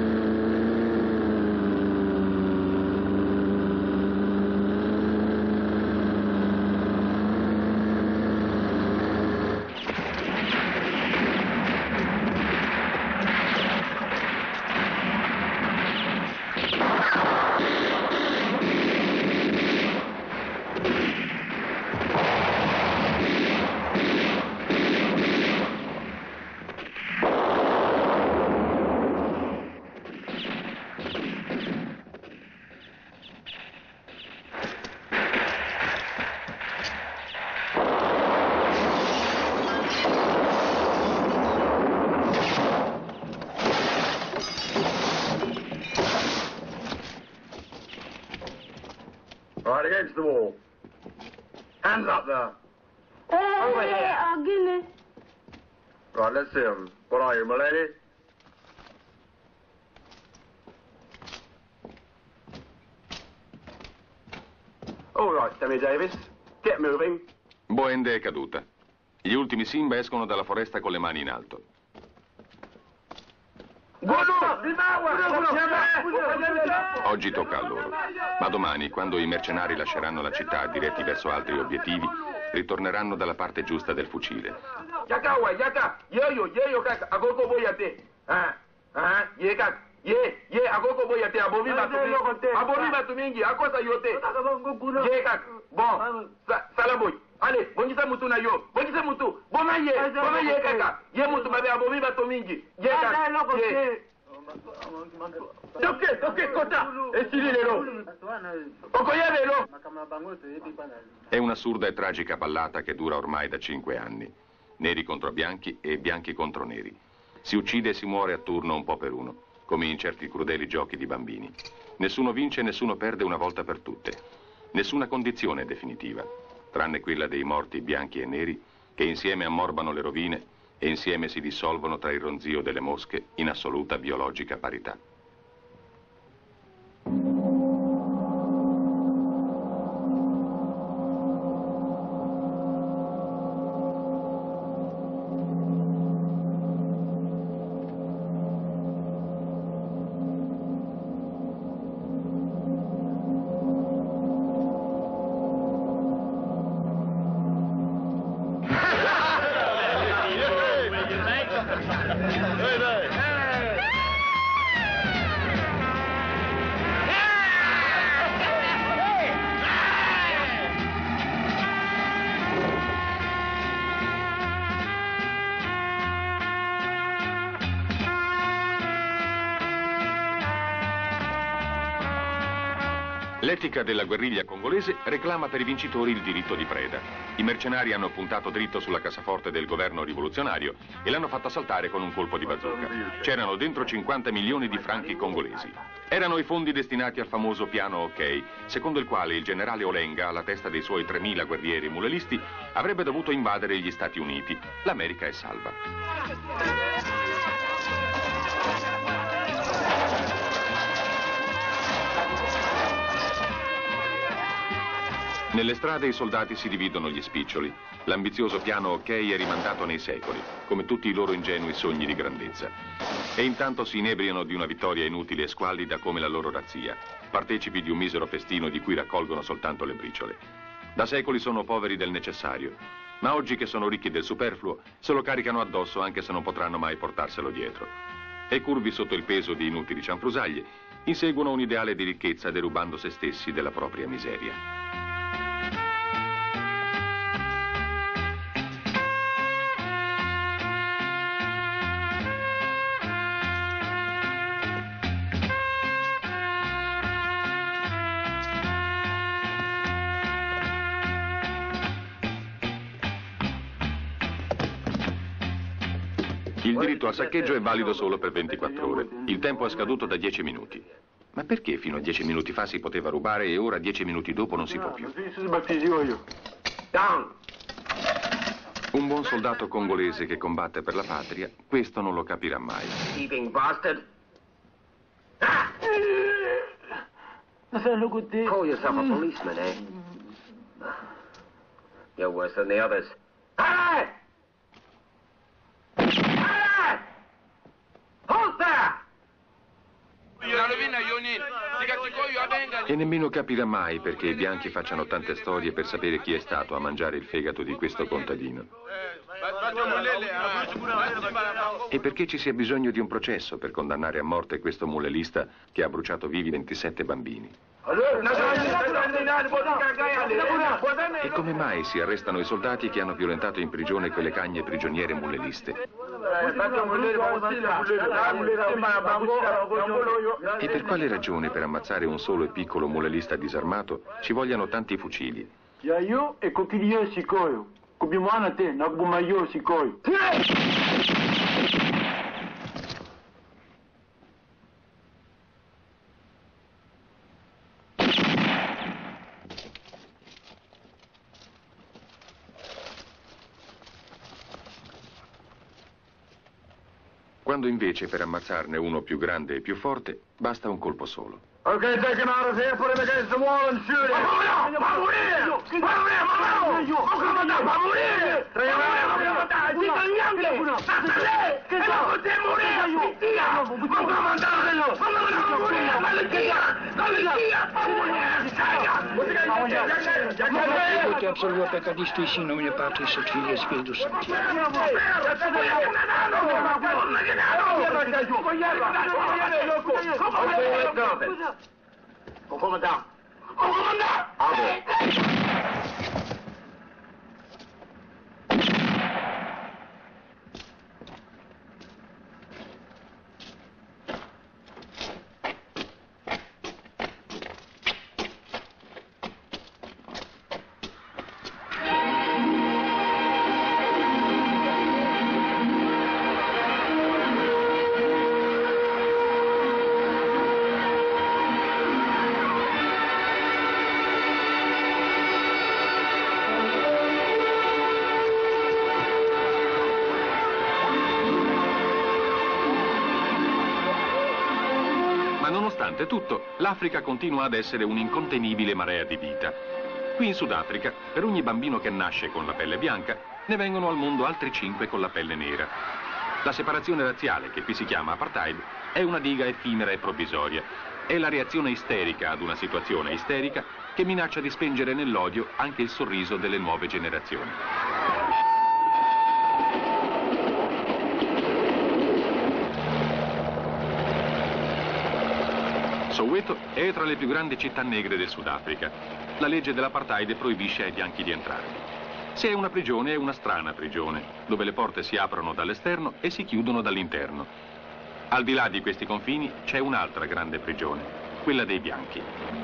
L: Right against the wall. Hands up there.
B: Hey,
L: Over here.
B: Uh, give me.
L: Right, let's see them. What are you, my lady? All right, Sammy Davis. Get moving.
A: Boende è caduta. Gli ultimi Simba escono dalla foresta con le mani in alto. Oggi tocca a loro, ma domani, quando i mercenari lasceranno la città diretti verso altri obiettivi, ritorneranno dalla parte giusta del fucile.
L: Yaka wa yaka, yeyo yeyo kaka, agoko boyate. Ah, ah, ye kaka, ye ye agoko boyate, abomi batumingi, abomi batumingi, akosa yote. Ye kaka, bon, salaboy. Allez, bongisa mutu na yo, bongisa mutu, bona ye, bona ye kaka, ye mutu mabe abomi batumingi, ye kaka, ye. Toke, toke, kota, e sili lelo. Okoye lelo.
A: È un'assurda e tragica ballata che dura ormai da cinque anni. Neri contro bianchi e bianchi contro neri. Si uccide e si muore a turno un po' per uno, come in certi crudeli giochi di bambini. Nessuno vince e nessuno perde una volta per tutte. Nessuna condizione è definitiva, tranne quella dei morti bianchi e neri che insieme ammorbano le rovine e insieme si dissolvono tra il ronzio delle mosche in assoluta biologica parità. L'etica della guerriglia congolese reclama per i vincitori il diritto di preda. I mercenari hanno puntato dritto sulla cassaforte del governo rivoluzionario e l'hanno fatta saltare con un colpo di bazooka. C'erano dentro cinquanta milioni di franchi congolesi. Erano i fondi destinati al famoso piano OK, secondo il quale il generale Olenga, alla testa dei suoi tremila guerrieri mulelisti, avrebbe dovuto invadere gli Stati Uniti. L'America è salva. Nelle strade i soldati si dividono gli spiccioli. L'ambizioso piano OK è rimandato nei secoli, come tutti i loro ingenui sogni di grandezza. E intanto si inebriano di una vittoria inutile e squallida come la loro razzia, partecipi di un misero festino di cui raccolgono soltanto le briciole. Da secoli sono poveri del necessario, ma oggi che sono ricchi del superfluo, se lo caricano addosso anche se non potranno mai portarselo dietro. E curvi sotto il peso di inutili cianfrusaglie, inseguono un ideale di ricchezza derubando se stessi della propria miseria. Il diritto al saccheggio è valido solo per ventiquattro ore. Il tempo è scaduto da dieci minuti. Ma perché fino a dieci minuti fa si poteva rubare e ora dieci minuti dopo non si può più? Un buon soldato congolese che combatte per la patria, questo non lo capirà mai.
C: Thieving bastard. Call yourself a policeman, eh? You're worse than the others. Hey! Hey! Hold there!
A: E nemmeno capirà mai perché i bianchi facciano tante storie per sapere chi è stato a mangiare il fegato di questo contadino. E perché ci sia bisogno di un processo per condannare a morte questo mulelista che ha bruciato vivi ventisette bambini. E come mai si arrestano i soldati che hanno violentato in prigione quelle cagne prigioniere muleliste? E per quale ragione per ammazzare un solo e piccolo mulelista disarmato ci vogliano tanti fucili? Quando invece per ammazzarne uno più grande e più forte basta un colpo solo.
L: Okay, take him out of here, put him against the wall and shoot him.
U: Будьте абсолютно кадисты, сыном и Patris et Filii Spiritus Sancti.
L: Au commandant! Au commandant!
A: Nonostante tutto, l'Africa continua ad essere un'incontenibile marea di vita. Qui in Sudafrica, per ogni bambino che nasce con la pelle bianca, ne vengono al mondo altri cinque con la pelle nera. La separazione razziale, che qui si chiama apartheid, è una diga effimera e provvisoria. È la reazione isterica ad una situazione isterica che minaccia di spengere nell'odio anche il sorriso delle nuove generazioni. Soweto è tra le più grandi città negre del Sudafrica. La legge dell'apartheid proibisce ai bianchi di entrare. Se è una prigione, è una strana prigione, dove le porte si aprono dall'esterno e si chiudono dall'interno. Al di là di questi confini c'è un'altra grande prigione, quella dei bianchi.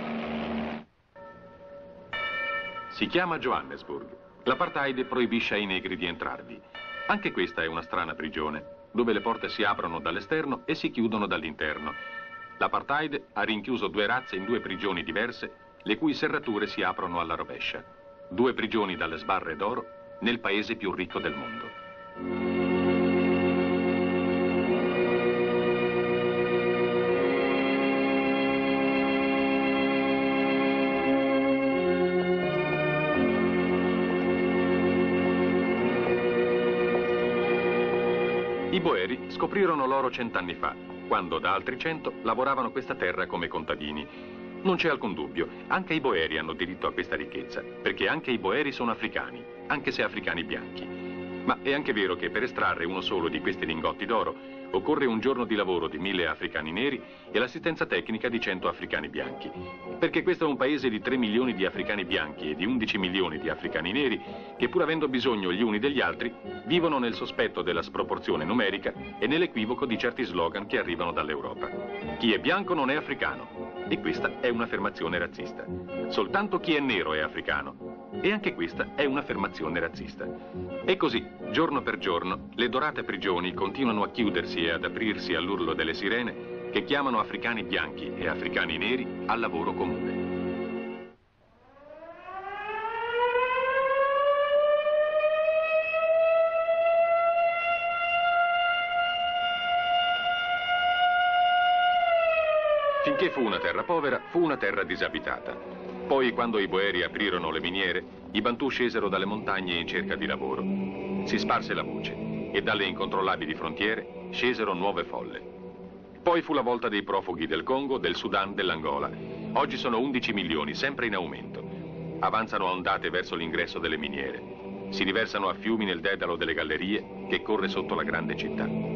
A: Si chiama Johannesburg. L'apartheid proibisce ai negri di entrarvi. Anche questa è una strana prigione, dove le porte si aprono dall'esterno e si chiudono dall'interno. L'apartheid ha rinchiuso due razze in due prigioni diverse, le cui serrature si aprono alla rovescia. Due prigioni dalle sbarre d'oro nel paese più ricco del mondo. I Boeri scoprirono l'oro cent'anni fa, quando da altri cento lavoravano questa terra come contadini. Non c'è alcun dubbio, anche i Boeri hanno diritto a questa ricchezza, perché anche i Boeri sono africani, anche se africani bianchi. Ma è anche vero che per estrarre uno solo di questi lingotti d'oro occorre un giorno di lavoro di mille africani neri e l'assistenza tecnica di cento africani bianchi. Perché questo è un paese di tre milioni di africani bianchi e di undici milioni di africani neri che, pur avendo bisogno gli uni degli altri, vivono nel sospetto della sproporzione numerica e nell'equivoco di certi slogan che arrivano dall'Europa. Chi è bianco non è africano. E questa è un'affermazione razzista. Soltanto chi è nero è africano. E anche questa è un'affermazione razzista. E così, giorno per giorno, le dorate prigioni continuano a chiudersi e ad aprirsi all'urlo delle sirene che chiamano africani bianchi e africani neri al lavoro comune. Finché fu una terra povera, fu una terra disabitata. Poi, quando i boeri aprirono le miniere, i Bantù scesero dalle montagne in cerca di lavoro. Si sparse la voce e dalle incontrollabili frontiere scesero nuove folle. Poi fu la volta dei profughi del Congo, del Sudan, dell'Angola. Oggi sono undici milioni, sempre in aumento. Avanzano a ondate verso l'ingresso delle miniere. Si riversano a fiumi nel dedalo delle gallerie che corre sotto la grande città.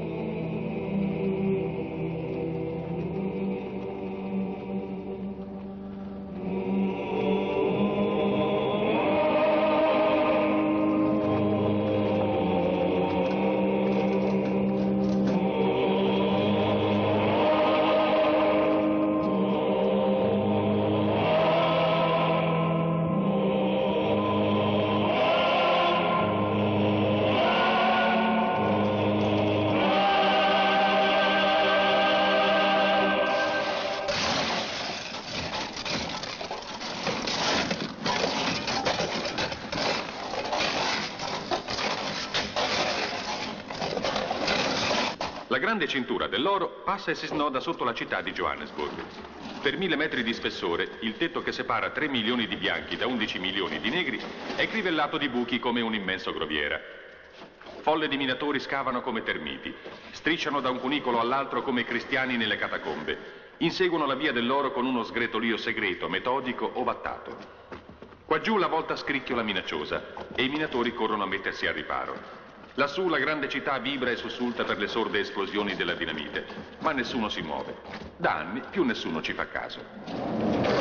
A: La grande cintura dell'oro passa e si snoda sotto la città di Johannesburg. Per mille metri di spessore, il tetto che separa tre milioni di bianchi da undici milioni di negri è crivellato di buchi come un immenso groviera. Folle di minatori scavano come termiti, strisciano da un cunicolo all'altro come cristiani nelle catacombe, inseguono la via dell'oro con uno sgretolio segreto, metodico, ovattato. Quaggiù la volta scricchiola minacciosa e i minatori corrono a mettersi al riparo. Lassù la grande città vibra e sussulta per le sorde esplosioni della dinamite, ma nessuno si muove. Da anni più nessuno ci fa caso.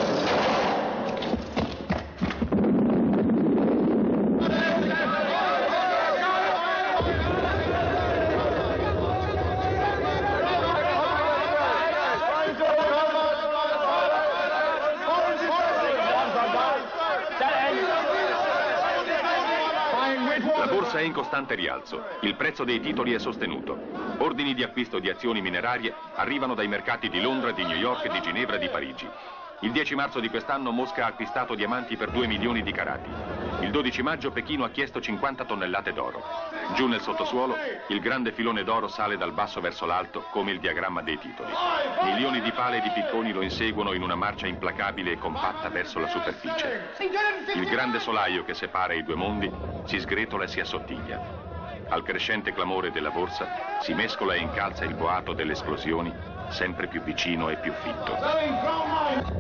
A: È in costante rialzo. Il prezzo dei titoli è sostenuto. Ordini di acquisto di azioni minerarie arrivano dai mercati di Londra, di New York, di Ginevra e di Parigi. Il dieci marzo di quest'anno Mosca ha acquistato diamanti per due milioni di carati. Il dodici maggio Pechino ha chiesto cinquanta tonnellate d'oro. Giù nel sottosuolo il grande filone d'oro sale dal basso verso l'alto come il diagramma dei titoli. Milioni di pale e di picconi lo inseguono in una marcia implacabile e compatta verso la superficie. Il grande solaio che separa i due mondi si sgretola e si assottiglia. Al crescente clamore della borsa si mescola e incalza il boato delle esplosioni, sempre più vicino e più fitto.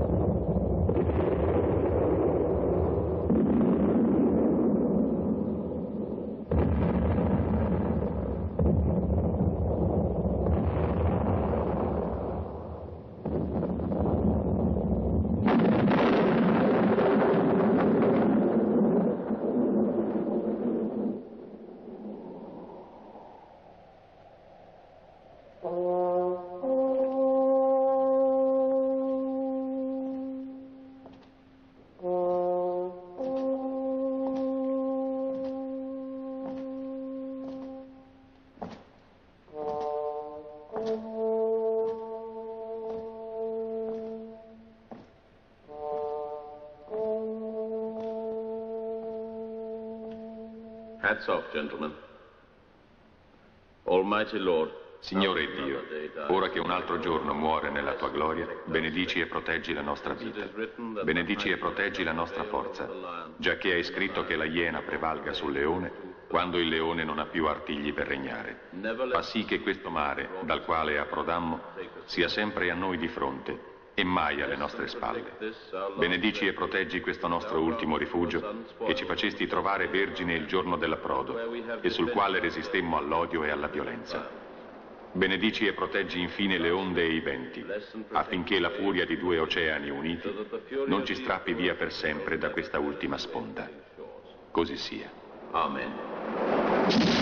G: Hats off, gentlemen. Almighty Lord.
A: Signore Dio, ora che un altro giorno muore nella tua gloria, benedici e proteggi la nostra vita. Benedici e proteggi la nostra forza, giacché hai scritto che la iena prevalga sul leone quando il leone non ha più artigli per regnare. Fa sì che questo mare, dal quale approdammo, sia sempre a noi di fronte e mai alle nostre spalle. Benedici e proteggi questo nostro ultimo rifugio che ci facesti trovare vergine il giorno dell'approdo e sul quale resistemmo all'odio e alla violenza. Benedici e proteggi infine le onde e i venti, affinché la furia di due oceani uniti non ci strappi via per sempre da questa ultima sponda. Così sia.
G: Amen.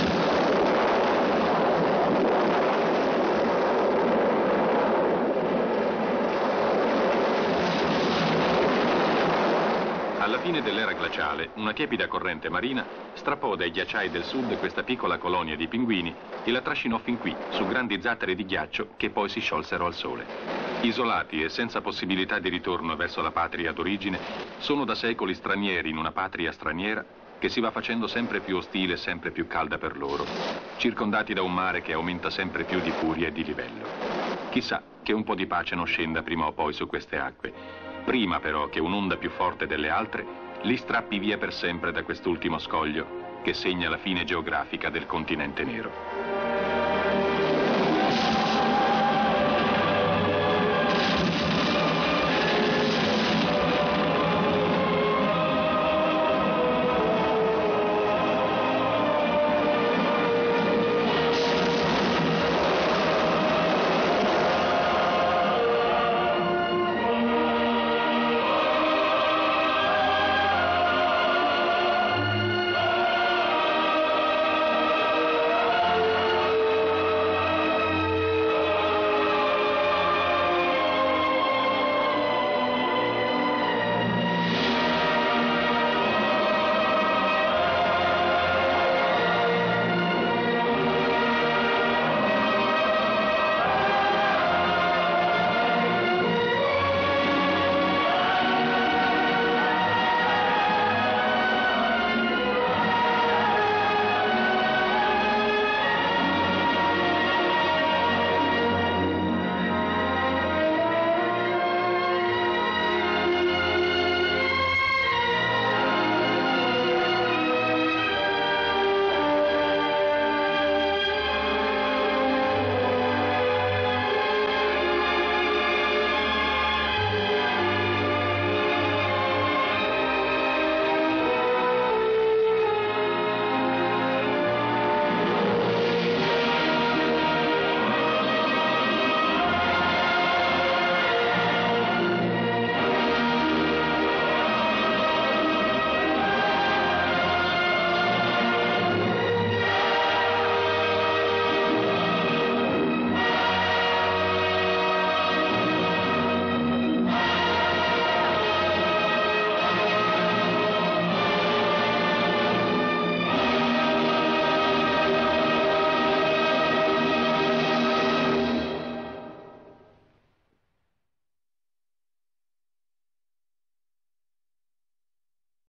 A: Alla fine dell'era glaciale, una tiepida corrente marina strappò dai ghiacciai del sud questa piccola colonia di pinguini e la trascinò fin qui, su grandi zattere di ghiaccio che poi si sciolsero al sole. Isolati e senza possibilità di ritorno verso la patria d'origine, sono da secoli stranieri in una patria straniera che si va facendo sempre più ostile e sempre più calda per loro, circondati da un mare che aumenta sempre più di furia e di livello. Chissà che un po' di pace non scenda prima o poi su queste acque, prima però che un'onda più forte delle altre li strappi via per sempre da quest'ultimo scoglio che segna la fine geografica del continente nero.